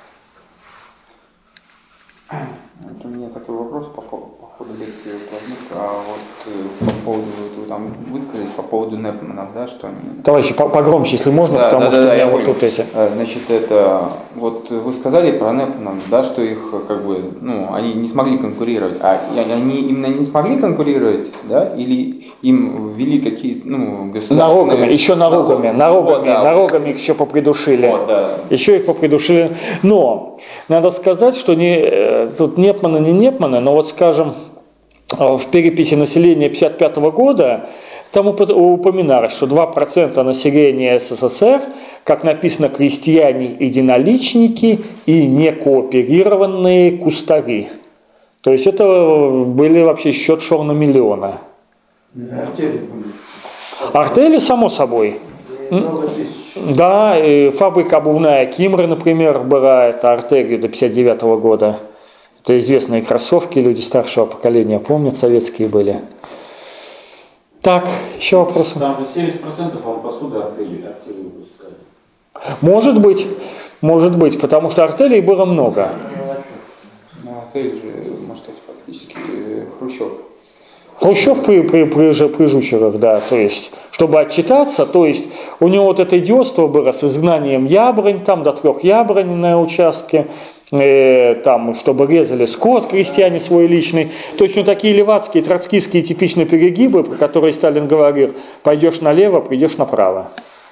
Вот у меня такой вопрос по, по, по ходу лекции возник, а вот э, по поводу, вы там высказались по поводу Непманов, да, что они... Товарищи, погромче, если можно, да, потому да, что да, я я вот тут эти... Значит, это, вот вы сказали про Непманов, да, что их, как бы, ну, они не смогли конкурировать, а они именно не смогли конкурировать, да, или им ввели какие-то, ну, государственные... Налогами, еще налогами, налогами, да, налогами их еще попридушили. Вот, да. Еще их попридушили. Но надо сказать, что не, тут Непманы, не Непманы, но вот, скажем, в переписи населения тысяча девятьсот пятьдесят пятого года там упоминалось, что два процента населения СССР, как написано, крестьяне, единоличники и некооперированные кустари. То есть это были вообще счет шел на миллионы. Артели были. Артели, само собой. Много тысяч. Да, и фабрика обувная Кимры, например, была, это артелью до пятьдесят девятого года. Это известные кроссовки, люди старшего поколения помнят, советские были. Так, еще вопросы? Там же семьдесят процентов он посуды артели, артели выпускали. Может быть, может быть, потому что артелей было много. Ну, артель же, можно сказать, фактически э, Хрущев. Хрущев при, при, при, при Жучерах, да, то есть, чтобы отчитаться, то есть, у него вот это идиотство было с изгнанием яблонь, там до трех яблонь на участке, э, там, чтобы резали скот, крестьяне свой личный, то есть, ну, такие левацкие, троцкистские типичные перегибы, про которые Сталин говорил, пойдешь налево, придешь направо.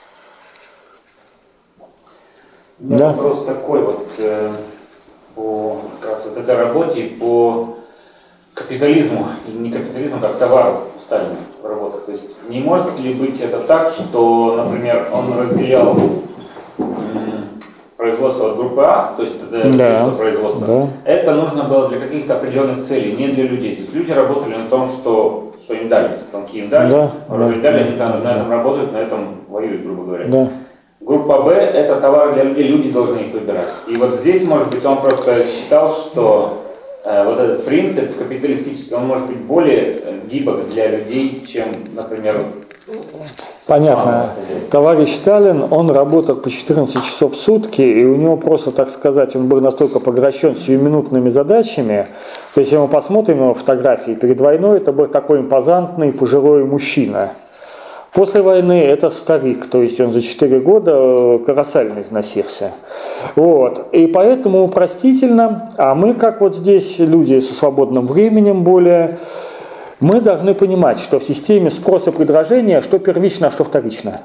У меня Да. вопрос такой вот э, по как раз вот этой работе по капитализму, или не капитализму, как товару Сталина в работах. То есть не может ли быть это так, что, например, он разделял м, производство от группы А, то есть это Да. производство, Да. это нужно было для каких-то определенных целей, не для людей. То есть люди работали на том, что, что им дали, станки им дали, Да, оружие да, дали, да, они там да. на этом работают, на этом воюют, грубо говоря. Да. Группа Б – это товары для людей, люди должны их выбирать. И вот здесь, может быть, он просто считал, что э, вот этот принцип капиталистический, он может быть более гибок для людей, чем, например, Понятно. Товарищ Сталин, он работал по четырнадцать часов в сутки, и у него просто, так сказать, он был настолько поглощен сиюминутными задачами, то есть, если мы посмотрим его фотографии перед войной, это был такой импозантный пожилой мужчина. После войны это старик, то есть он за четыре года колоссально износился. Вот. И поэтому простительно, а мы, как вот здесь люди со свободным временем более, мы должны понимать, что в системе спроса и предложения, что первично, а что вторично.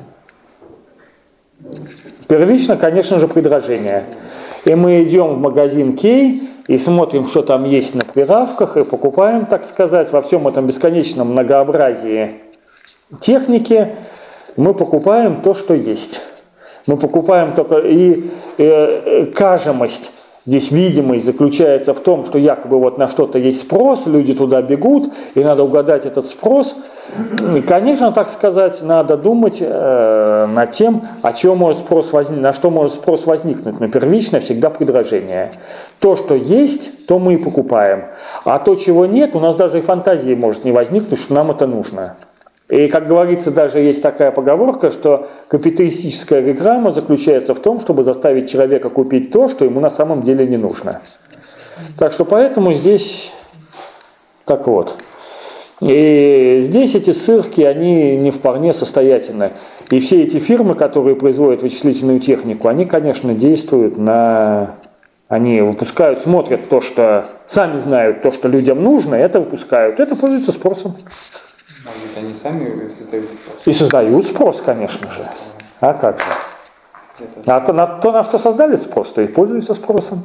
Первично, конечно же, предложение. И мы идем в магазин Кей и смотрим, что там есть на прилавках, и покупаем, так сказать, во всем этом бесконечном многообразии техники, мы покупаем то, что есть. Мы покупаем только... И э, кажемость, здесь видимость заключается в том, что якобы вот на что-то есть спрос, люди туда бегут, и надо угадать этот спрос. И, конечно, так сказать, надо думать э, над тем, о чем может спрос возник, на что может спрос возникнуть. Но первично всегда предложение. То, что есть, то мы и покупаем. А то, чего нет, у нас даже и фантазии может не возникнуть, что нам это нужно. И, как говорится, даже есть такая поговорка, что капиталистическая реклама заключается в том, чтобы заставить человека купить то, что ему на самом деле не нужно. Так что поэтому здесь Так вот. И здесь эти ссылки, они не вполне состоятельны. И все эти фирмы, которые производят вычислительную технику, они, конечно, действуют на... Они выпускают, смотрят то, что... Сами знают то, что людям нужно, это выпускают. Это пользуется спросом. А ведь они сами создают спрос. И создают спрос, конечно же. А как же? А то на, то, на что создали спрос, то и пользуются спросом.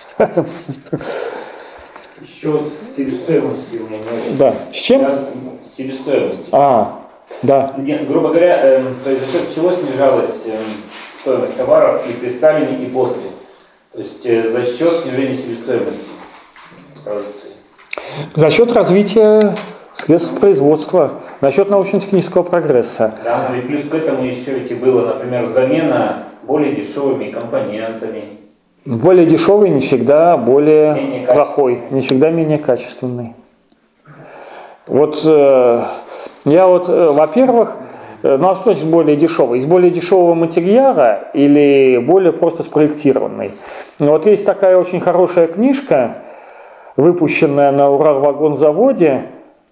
Еще с себестоимостью у меня не очень. Да. С чем? С себестоимостью. А, да. Нет, грубо говоря, э, то есть за счет чего снижалась э, стоимость товаров и при Сталине, и после? То есть э, за счет снижения себестоимости продукции. За счет развития средств производства, за счет научно-технического прогресса. Да, и плюс к этому еще ведь и было, например, замена более дешевыми компонентами. Более дешевый не всегда более Менее плохой, не всегда менее качественный. Вот э, я вот, э, во-первых, э, ну а что значит более дешевый? Из более дешевого материала или более просто спроектированный? Ну, вот есть такая очень хорошая книжка, выпущенная на Уралвагонзаводе.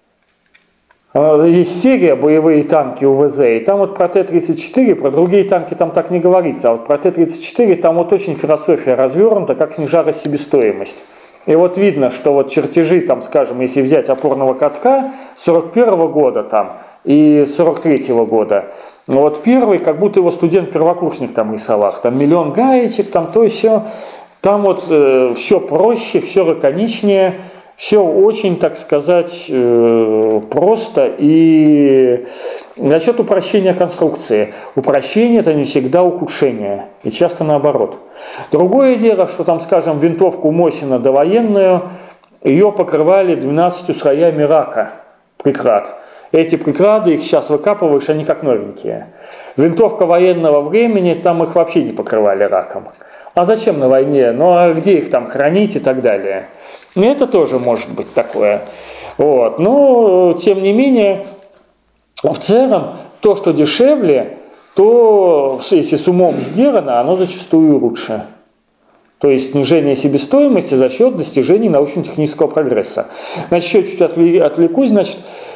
Есть серия «Боевые танки УВЗ», и там вот про Т тридцать четыре, про другие танки там так не говорится, а вот про Т тридцать четыре там вот очень философия развернута, как снижалась себестоимость. И вот видно, что вот чертежи, там, скажем, если взять опорного катка сорок первого года там и сорок третьего года, вот первый, как будто его студент-первокурсник там рисовал, там миллион гаечек, там то и все, там вот э, все проще, все лаконичнее, все очень, так сказать, просто и насчет упрощения конструкции. Упрощение – это не всегда ухудшение, и часто наоборот. Другое дело, что там, скажем, винтовку Мосина довоенную, ее покрывали двенадцатью слоями рака, прикрад. Эти прикрады, их сейчас выкапываешь, они как новенькие. Винтовка военного времени, там их вообще не покрывали раком. А зачем на войне? Ну а где их там хранить и так далее? И это тоже может быть такое. Вот. Но, тем не менее, в целом, то, что дешевле, то, если с умом сделано, оно зачастую лучше. То есть снижение себестоимости за счет достижений научно-технического прогресса. Значит, еще чуть отвлекусь. Значит,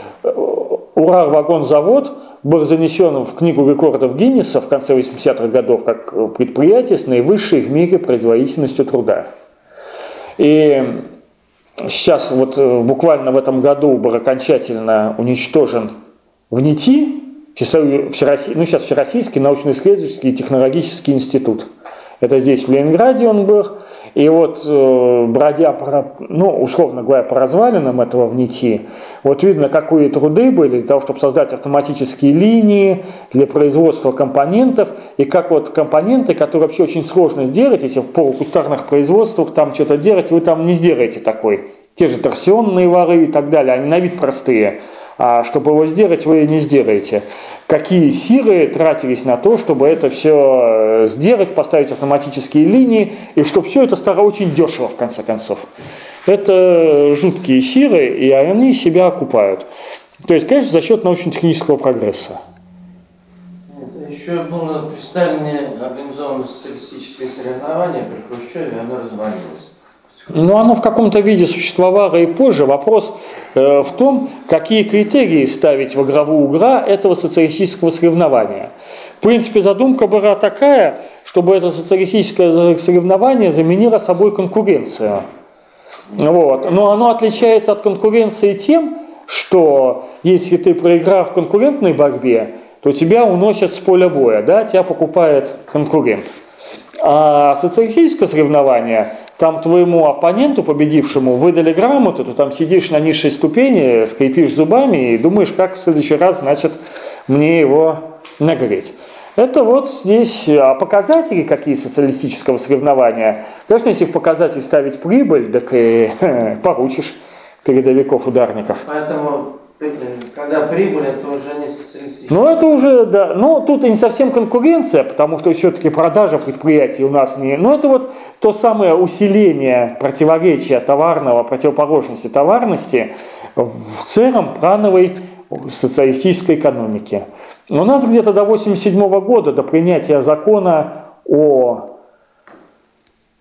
Уралвагонзавод был занесен в книгу рекордов Гиннесса в конце восьмидесятых годов как предприятие с наивысшей в мире производительностью труда. И сейчас вот буквально в этом году был окончательно уничтожен в НИТИ, Всероссий, ну сейчас Всероссийский научно-исследовательский и технологический институт. Это здесь в Ленинграде он был. И вот, бродя, по, ну, условно говоря, по развалинам этого в НИТИ, вот видно, какие труды были для того, чтобы создать автоматические линии для производства компонентов, и как вот компоненты, которые вообще очень сложно сделать, если в полукустарных производствах там что-то делать, вы там не сделаете такой. Те же торсионные вары и так далее, они на вид простые. А чтобы его сделать, вы не сделаете. Какие силы тратились на то, чтобы это все сделать, поставить автоматические линии, и чтобы все это стало очень дешево, в конце концов. Это жуткие силы, и они себя окупают. То есть, конечно, за счет научно-технического прогресса. Это еще было при Сталине организовано социалистическое соревнование, при Хрущеве оно развалилось. Но оно в каком-то виде существовало и позже. Вопрос э, в том, какие критерии ставить во главу угла этого социалистического соревнования. В принципе, задумка была такая, чтобы это социалистическое соревнование заменило собой конкуренцию. Вот. Но оно отличается от конкуренции тем, что если ты проиграл в конкурентной борьбе, то тебя уносят с поля боя, да? Тебя покупает конкурент. А социалистическое соревнование, там твоему оппоненту, победившему, выдали грамоту, ты там сидишь на низшей ступени, скрипишь зубами и думаешь, как в следующий раз, значит, мне его нагреть. Это вот здесь а показатели какие социалистического соревнования. Конечно, если в показатель ставить прибыль, так и поручишь передовиков-ударников. Поэтому, когда прибыль, это уже не социалистическая. Ну, это уже, да, ну, тут и не совсем конкуренция, потому что все-таки продажа предприятий у нас не... Ну, это вот то самое усиление противоречия товарного, противоположности товарности в целом плановой социалистической экономики. У нас где-то до восемьдесят седьмого года, до принятия закона о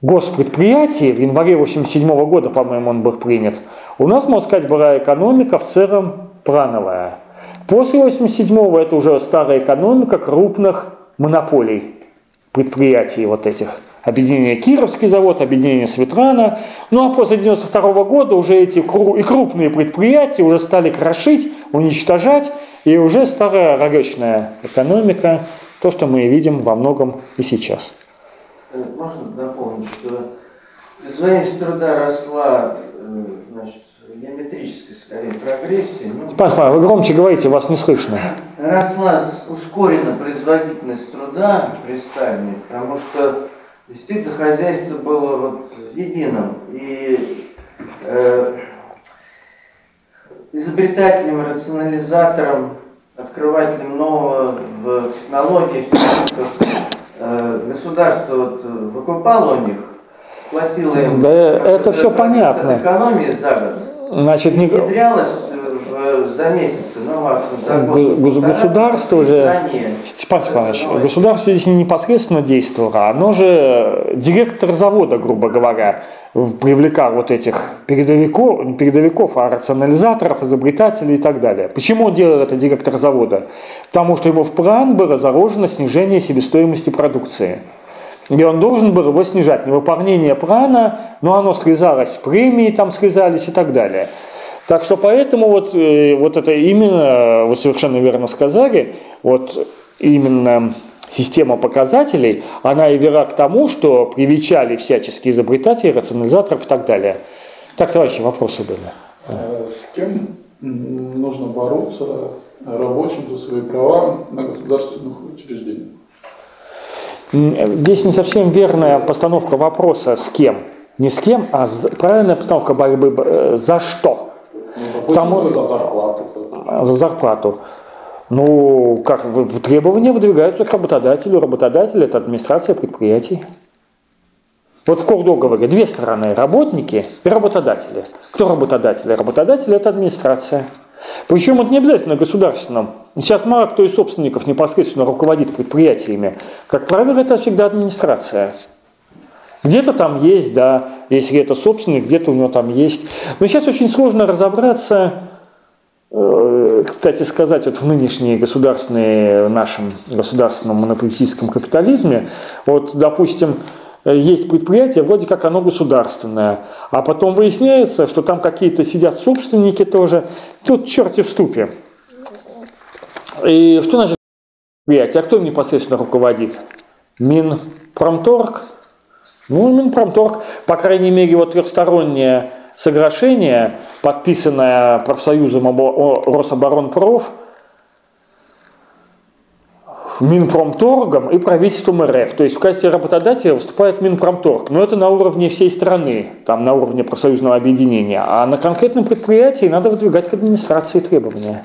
госпредприятий, в январе восемьдесят седьмого года, по-моему, он был принят, у нас, можно сказать, была экономика в целом плановая. После восемьдесят седьмого это уже старая экономика крупных монополий предприятий вот этих. Объединение Кировский завод, объединение Светрана. Ну а после девяносто второго года уже эти и крупные предприятия уже стали крошить, уничтожать, и уже старая рыночная экономика, то, что мы видим во многом и сейчас. Можно дополнить, что производительность труда росла, значит, в геометрической скорее прогрессии. Ну, Спасибо, вы громче говорите, вас не слышно. Росла ускоренно производительность труда при Сталине, потому что действительно хозяйство было вот единым. И э, изобретателем, рационализатором, открывателем нового в технологии, в техниках, э, государство вот выкупало у них, платило им. Да, это все понятно. Экономия за год. Значит, не... внедрялось за месяц, ну максимум за год. Государство уже, Степан Степанович, государство здесь не непосредственно действовало, оно же директор завода, грубо говоря, привлекал вот этих передовиков, не передовиков, а рационализаторов, изобретателей и так далее. Почему он делал это директор завода? Потому что его в план было заложено снижение себестоимости продукции. И он должен был его снижать. Невыполнение плана, но оно срезалось, премии там срезались и так далее. Так что поэтому вот, вот это именно, вы совершенно верно сказали, вот именно система показателей, она и вела к тому, что привечали всяческие изобретатели, рационализаторов и так далее. Так, товарищи, вопросы были. С кем нужно бороться рабочим за свои права на государственных учреждениях? Здесь не совсем верная постановка вопроса «с кем». Не с кем, а правильная постановка борьбы «за что?». Ну, Потому... за зарплату. За зарплату. Ну, как требования выдвигаются к работодателю. Работодатель – это администрация предприятий. Вот в Кордоговоре две стороны – работники и работодатели. Кто работодатели? Работодатели – это администрация. Причем это не обязательно государственном. Сейчас мало кто из собственников непосредственно руководит предприятиями. Как правило, это всегда администрация. Где-то там есть, да, если это собственник, где-то у него там есть. Но сейчас очень сложно разобраться, э, кстати сказать, вот в нынешней государственной, нашем государственном монополистическом капитализме, вот, допустим, есть предприятие, вроде как оно государственное, а потом выясняется, что там какие-то сидят собственники тоже, тут черти в ступе. И что значит предприятие? А кто им непосредственно руководит? Минпромторг? Ну, Минпромторг, по крайней мере, вот трехстороннее соглашение, подписанное профсоюзом Рособоронпроф, Минпромторгом и правительством РФ. То есть в качестве работодателя выступает Минпромторг. Но это на уровне всей страны, там на уровне профсоюзного объединения. А на конкретном предприятии надо выдвигать к администрации требования.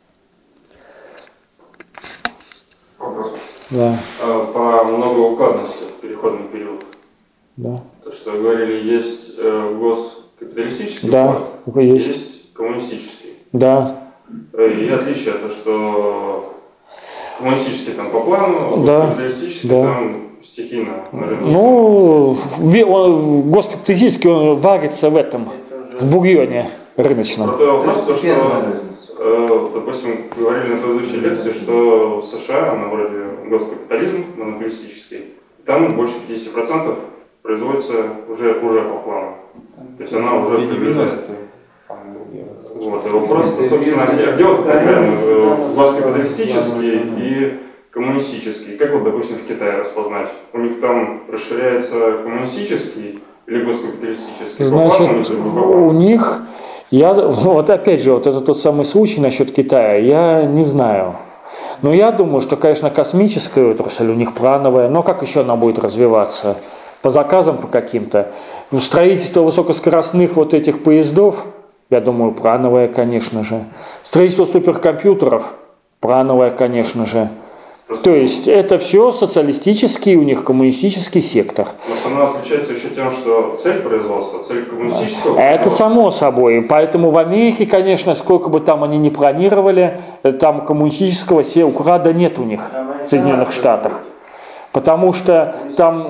Вопрос. Да. По многоукладности в переходный период. Да. То, что вы говорили, есть э, госкапиталистический да, уклад, есть. есть коммунистический. Да. И отличие то, что коммунистический там по плану, да. капиталистический да. там стихийно на рынке. Ну, он, госкапиталистический он варится в этом, в бульоне рыночном. Просто вопрос, то, что, э, допустим, говорили на предыдущей лекции, что в США, на вроде госкапитализм монополистический, там больше пятьдесят процентов производится уже, уже по плану. То есть она уже приближается. Вот, и вопрос, собственно, где, где вот госкапиталистический и коммунистический? Как вот, допустим, в Китае распознать? У них там расширяется коммунистический или госкапиталистический? Значит, у них, я, вот опять же, вот это тот самый случай насчет Китая, я не знаю. Но я думаю, что, конечно, космическая отрасль у них плановая, но как еще она будет развиваться? По заказам по каким-то. Строительство высокоскоростных вот этих поездов, я думаю, плановое, конечно же. Строительство суперкомпьютеров, плановое, конечно же. То есть это все социалистический, у них коммунистический сектор. Но она отличается еще тем, что цель производства, цель коммунистического. Это само собой. Поэтому в Америке, конечно, сколько бы там они ни планировали, там коммунистического уклада нет у них в Соединенных Штатах. Потому что там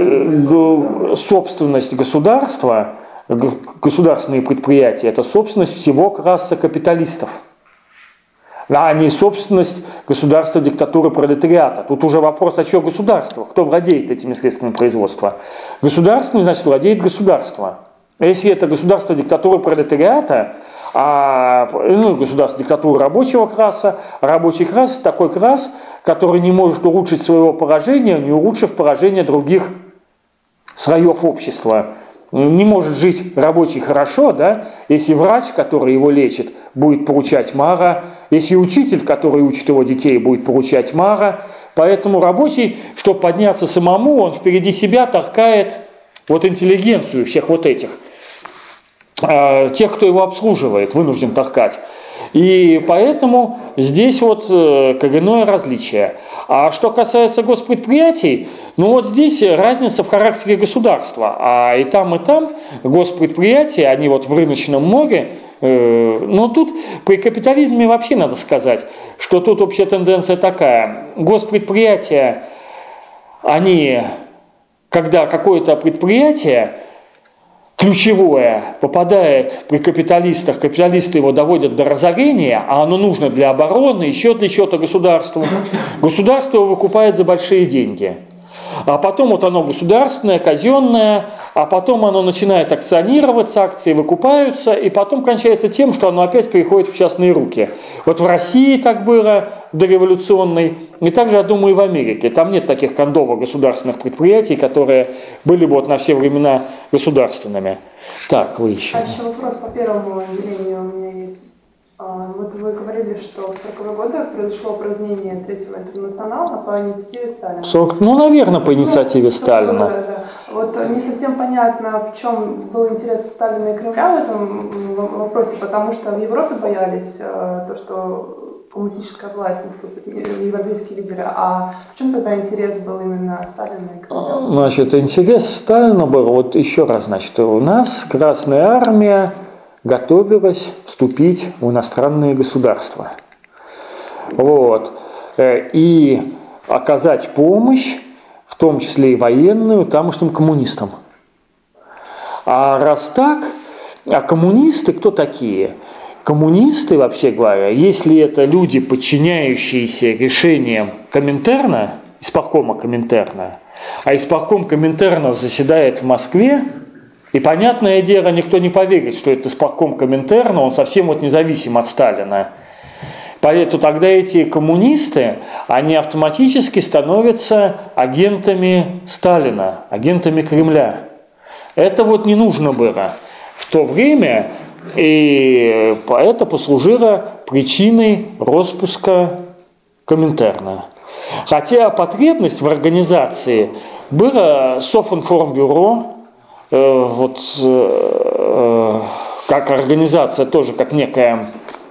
э, собственность государства, государственные предприятия, это собственность всего класса капиталистов, а не собственность государства, диктатуры, пролетариата. Тут уже вопрос, а что государство? Кто владеет этими средствами производства? Государственный, значит, владеет государство. А если это государство, диктатуры, пролетариата, а, ну, государство, диктатура рабочего класса, а рабочий класс – такой класс, который не может улучшить своего положения, не улучшив положение других слоев общества. Не может жить рабочий хорошо, да, если врач, который его лечит, будет получать мало, если учитель, который учит его детей, будет получать мало. Поэтому рабочий, чтобы подняться самому, он впереди себя толкает вот интеллигенцию всех вот этих, э, тех, кто его обслуживает, вынужден толкать. И поэтому здесь вот э, коренное различие. А что касается госпредприятий, ну вот здесь разница в характере государства. А и там, и там госпредприятия, они вот в рыночном море. Э, но тут при капитализме вообще надо сказать, что тут общая тенденция такая. Госпредприятия, они, когда какое-то предприятие ключевое попадает при капиталистах, капиталисты его доводят до разорения, а оно нужно для обороны, еще для чего-то государству. Государство его выкупает за большие деньги. А потом вот оно государственное, казенное, а потом оно начинает акционироваться, акции выкупаются, и потом кончается тем, что оно опять переходит в частные руки. Вот в России так было дореволюционной, и также, я думаю, и в Америке. Там нет таких кондово-государственных предприятий, которые были бы вот на все времена государственными. Так, вы еще. А еще вопрос по первому делению у меня есть. Вот вы говорили, что в сороковые годы произошло упразднение Третьего интернационала по инициативе Сталина. сорок, ну, наверное, по инициативе ну, Сталина. Годы, да. Вот не совсем понятно, в чем был интерес Сталина и Кремля в этом вопросе, потому что в Европе боялись то, что коммунистическая власть наступит, европейские лидеры. А в чем тогда интерес был именно Сталина и Кремля? Значит, интерес Сталина был, вот еще раз, значит, у нас Красная Армия готовилась вступить в иностранные государства. Вот. И оказать помощь, в том числе и военную, тамошним коммунистам. А раз так, а коммунисты кто такие? Коммунисты, вообще говоря, если это люди, подчиняющиеся решениям Коминтерна, исполкома Коминтерна, а исполком Коминтерна заседает в Москве, и, понятное дело, никто не поверит, что это исполком Коминтерна, он совсем вот независим от Сталина. Поэтому тогда эти коммунисты, они автоматически становятся агентами Сталина, агентами Кремля. Это вот не нужно было в то время, и это послужило причиной распуска Коминтерна. Хотя потребность в организации было Софинформбюро, вот э, как организация тоже как некая,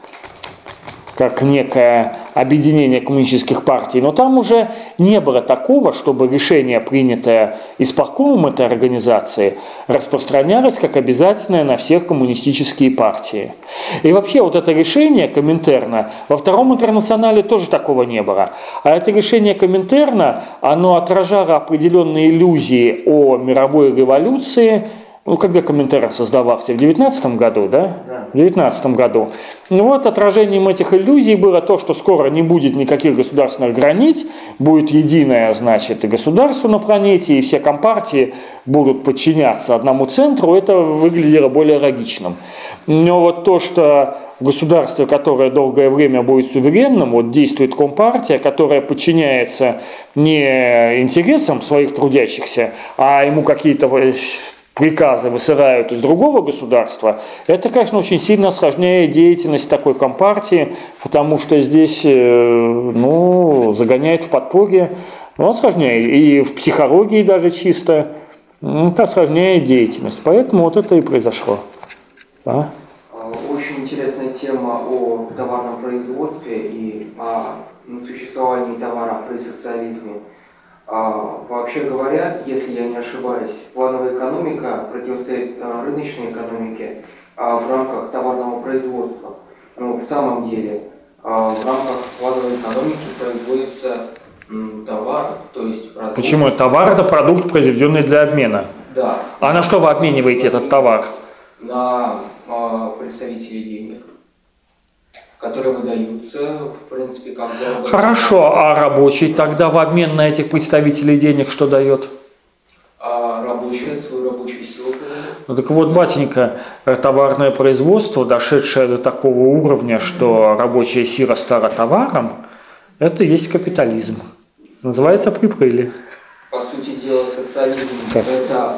как некое объединение коммунистических партий, но там уже не было такого, чтобы решение, принятое исполкомом этой организации, распространялось как обязательное на всех коммунистические партии. И вообще вот это решение Коминтерна, во Втором интернационале тоже такого не было. А это решение Коминтерна, оно отражало определенные иллюзии о мировой революции. Ну, когда Коминтерн создавался? В девятнадцатом году, да? Да. В девятнадцатом году. Ну вот, отражением этих иллюзий было то, что скоро не будет никаких государственных границ, будет единое, значит, государство на планете, и все компартии будут подчиняться одному центру, это выглядело более логичным. Но вот то, что государство, которое долгое время будет суверенным, вот действует компартия, которая подчиняется не интересам своих трудящихся, а ему какие-то приказы высылают из другого государства, это, конечно, очень сильно осложняет деятельность такой компартии, потому что здесь, ну, загоняет в подполье, ну, осложняет, и в психологии даже чисто, это осложняет деятельность. Поэтому вот это и произошло. Да? Очень интересная тема о товарном производстве и о существовании товара при социализме. А, вообще говоря, если я не ошибаюсь, плановая экономика противостоит а, рыночной экономике а, в рамках товарного производства. Но в самом деле а, в рамках плановой экономики производится товар, то есть продукт. Почему? Товар – это продукт, произведенный для обмена. Да. А на что вы обмениваете этот товар? На а, представителей денег, которые выдаются, в принципе, как заработок. Хорошо, а рабочий тогда в обмен на этих представителей денег что дает? А рабочий свою рабочую силу продает. Ну так вот, батенька, товарное производство, дошедшее до такого уровня, что рабочая сила стала товаром, это и есть капитализм. Называется припрыли. По сути дела, социализм Как? это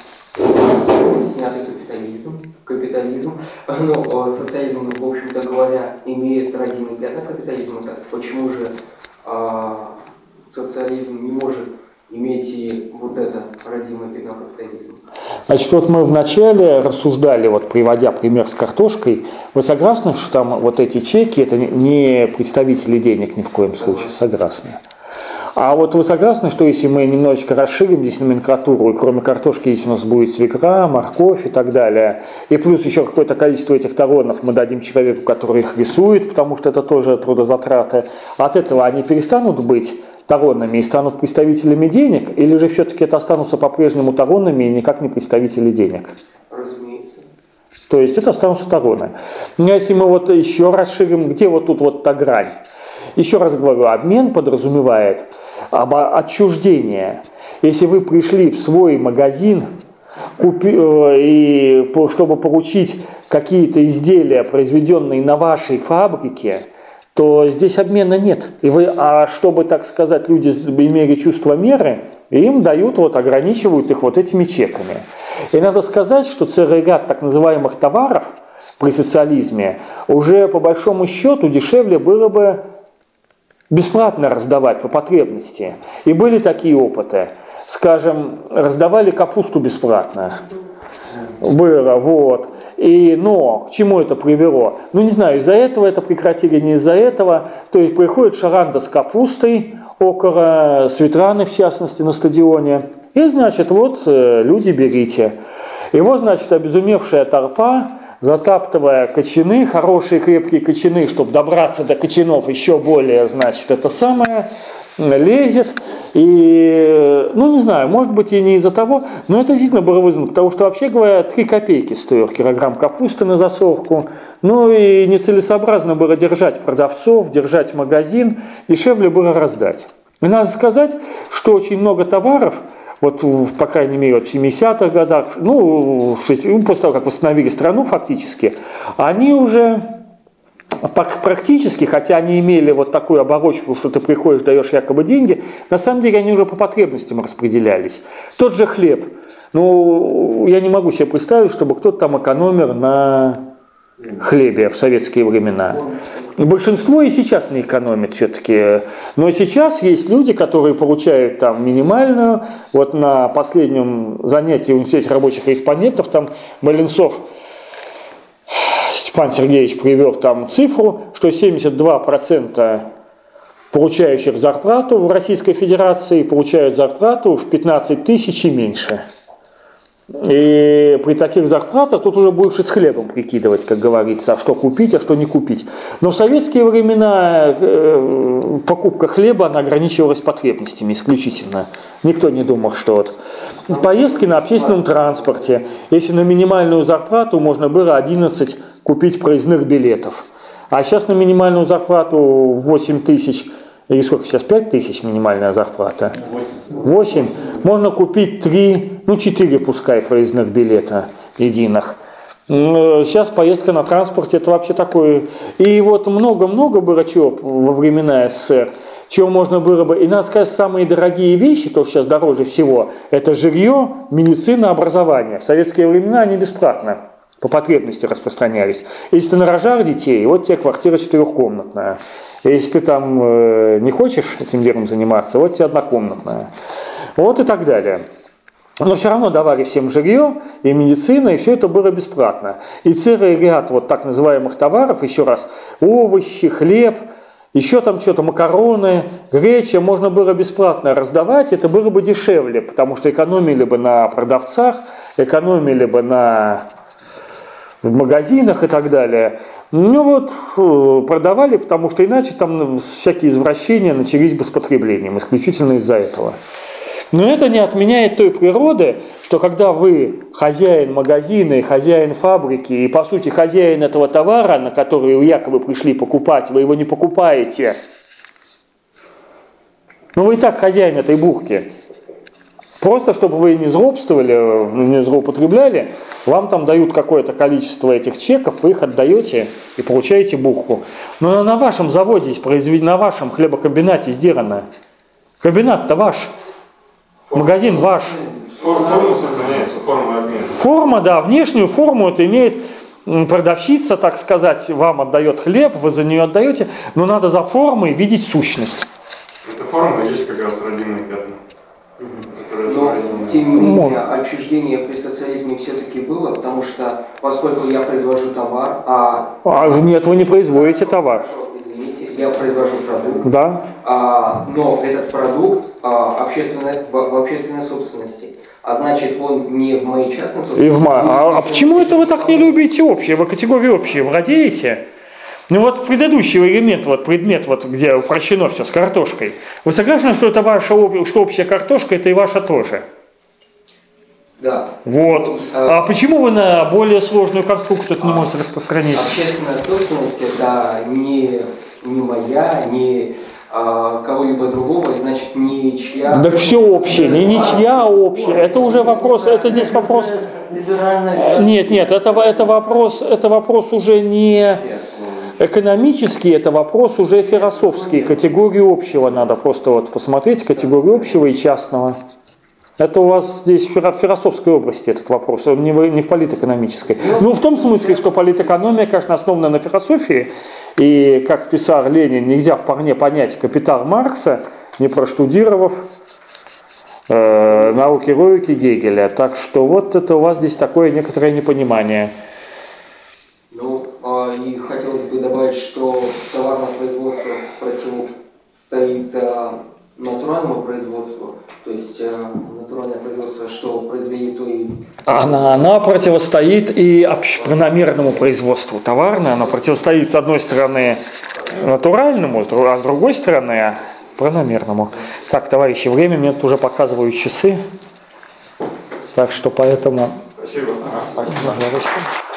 снятый капитализм. Капитализм, ну, социализм, в общем-то говоря, имеет родины пятна капитализма. Так почему же а, социализм не может иметь и вот это родимое пятно капитализма? Значит, вот мы вначале рассуждали, вот приводя пример с картошкой, вы согласны, что там вот эти чеки, это не представители денег ни в коем случае? Согласны. А вот вы согласны, что если мы немножечко расширим здесь номенклатуру, и кроме картошки здесь у нас будет свекла, морковь и так далее, и плюс еще какое-то количество этих таронов мы дадим человеку, который их рисует, потому что это тоже трудозатраты, от этого они перестанут быть таронами и станут представителями денег, или же все-таки это останутся по-прежнему таронами и никак не представители денег? Разумеется. То есть это останутся тароны. Но если мы вот еще расширим, где вот тут вот та грань? Еще раз говорю, обмен подразумевает отчуждение. Если вы пришли в свой магазин, купи, и, чтобы получить какие-то изделия, произведенные на вашей фабрике, то здесь обмена нет. И вы, а чтобы, так сказать, люди имели чувство меры, им дают, вот, ограничивают их вот этими чеками. И надо сказать, что целый ряд так называемых товаров при социализме уже по большому счету дешевле было бы бесплатно раздавать по потребности. И были такие опыты. Скажем, раздавали капусту бесплатно. Было, вот. И, но к чему это привело? Ну, не знаю, из-за этого это прекратили, не из-за этого. То есть приходит шаранда с капустой около Светланы, в частности, на стадионе. И, значит, вот, люди, берите. И вот, значит, обезумевшая толпа, затаптывая кочаны, хорошие крепкие кочаны, чтобы добраться до кочанов еще более, значит, это самое, лезет. И, ну, не знаю, может быть, и не из-за того, но это действительно было вызвано, потому что, вообще говоря, три копейки стоил килограмм капусты на засолку. Ну, и нецелесообразно было держать продавцов, держать магазин, дешевле было раздать. И надо сказать, что очень много товаров, вот, по крайней мере, вот в семидесятых годах, ну, после того, как восстановили страну фактически, они уже практически, хотя они имели вот такую оборочку, что ты приходишь, даешь якобы деньги, на самом деле они уже по потребностям распределялись. Тот же хлеб. Ну, я не могу себе представить, чтобы кто-то там экономил на хлебе в советские времена. Большинство и сейчас не экономит все-таки. Но сейчас есть люди, которые получают там минимальную. Вот на последнем занятии в университете рабочих корреспондентов там Маленцов Степан Сергеевич привел там цифру, что семьдесят два процента получающих зарплату в Российской Федерации получают зарплату в пятнадцать тысяч и меньше. И при таких зарплатах тут уже будешь и с хлебом прикидывать, как говорится, а что купить, а что не купить. Но в советские времена э, покупка хлеба она ограничивалась потребностями исключительно. Никто не думал, что вот поездки на общественном транспорте, если на минимальную зарплату можно было одиннадцать купить проездных билетов, а сейчас на минимальную зарплату восемь тысяч, или сколько сейчас, пять тысяч минимальная зарплата? восемь. Можно купить три, ну четыре пускай проездных билета единых. Сейчас поездка на транспорте это вообще такое. И вот много-много было чего во времена СССР, чего можно было бы. И надо сказать, самые дорогие вещи, то, что сейчас дороже всего, это жилье, медицина, образование. В советские времена они бесплатно по потребности распространялись. Если ты нарожал детей, вот тебе квартира четырехкомнатная. Если ты там э, не хочешь этим делом заниматься, вот тебе однокомнатная. Вот и так далее. Но все равно давали всем жилье и медицина, и все это было бесплатно. И целый ряд вот так называемых товаров, еще раз, овощи, хлеб, еще там что-то, макароны, греча, можно было бесплатно раздавать, это было бы дешевле, потому что экономили бы на продавцах, экономили бы на в магазинах и так далее. Ну вот, э, продавали, потому что иначе там всякие извращения начались бы с потреблением, исключительно из-за этого. Но это не отменяет той природы, что когда вы хозяин магазина и хозяин фабрики, и по сути хозяин этого товара, на который вы якобы пришли покупать, вы его не покупаете. Но вы и так хозяин этой бурки. Просто чтобы вы не злобствовали, не злоупотребляли, вам там дают какое-то количество этих чеков, вы их отдаете и получаете бурку. Но на вашем заводе, на вашем хлебокомбинате сделано. Комбинат-то ваш. Магазин ваш. Форма сохраняется, форма обмена. Форма, да, внешнюю форму это имеет продавщица, так сказать, вам отдает хлеб, вы за нее отдаете, но надо за формой видеть сущность. Эта форма есть как раз родимые пятна. Но, тем не менее, отчуждение при социализме все-таки было, потому что, поскольку я произвожу товар, а... А нет, вы не производите товар. Извините, я произвожу продукт, да. а, но этот продукт а, общественной, в, в общественной собственности. А значит, он не в моей частной собственности. И в ма... А, а почему это вы так не любите общее? Вы категории общие владеете? Ну вот предыдущий элемент, вот предмет, вот, где упрощено все с картошкой. Вы согласны, что это ваша, что общая картошка, это и ваша тоже? Да. Вот. А почему вы на более сложную конструкцию это не можете распространить? Общественная собственность это не, не моя, не а, кого-либо другого, и значит не чья. Так все общее, не ничья, а общее. Это уже вопрос, это здесь вопрос. Нет, нет, это, это вопрос, это вопрос уже не экономический, это вопрос уже философский. Категорию общего надо просто вот посмотреть, категорию общего и частного. Это у вас здесь в философской области этот вопрос, он не в, не в политэкономической. Ну, в том смысле, что политэкономия, конечно, основана на философии, и, как писал Ленин, нельзя вполне понять капитал Маркса, не проштудировав э, науки логики Гегеля. Так что вот это у вас здесь такое некоторое непонимание. Ну, э, и хотелось бы добавить, что товарное производство противостоит э, натуральному производству. То есть э, натуральное производство, что произвели, то и... Она, она противостоит и планомерному производству. Товарное, оно противостоит с одной стороны натуральному, а с другой стороны планомерному. Так, товарищи, время мне тут уже показывают часы. Так что поэтому... Спасибо. Спасибо.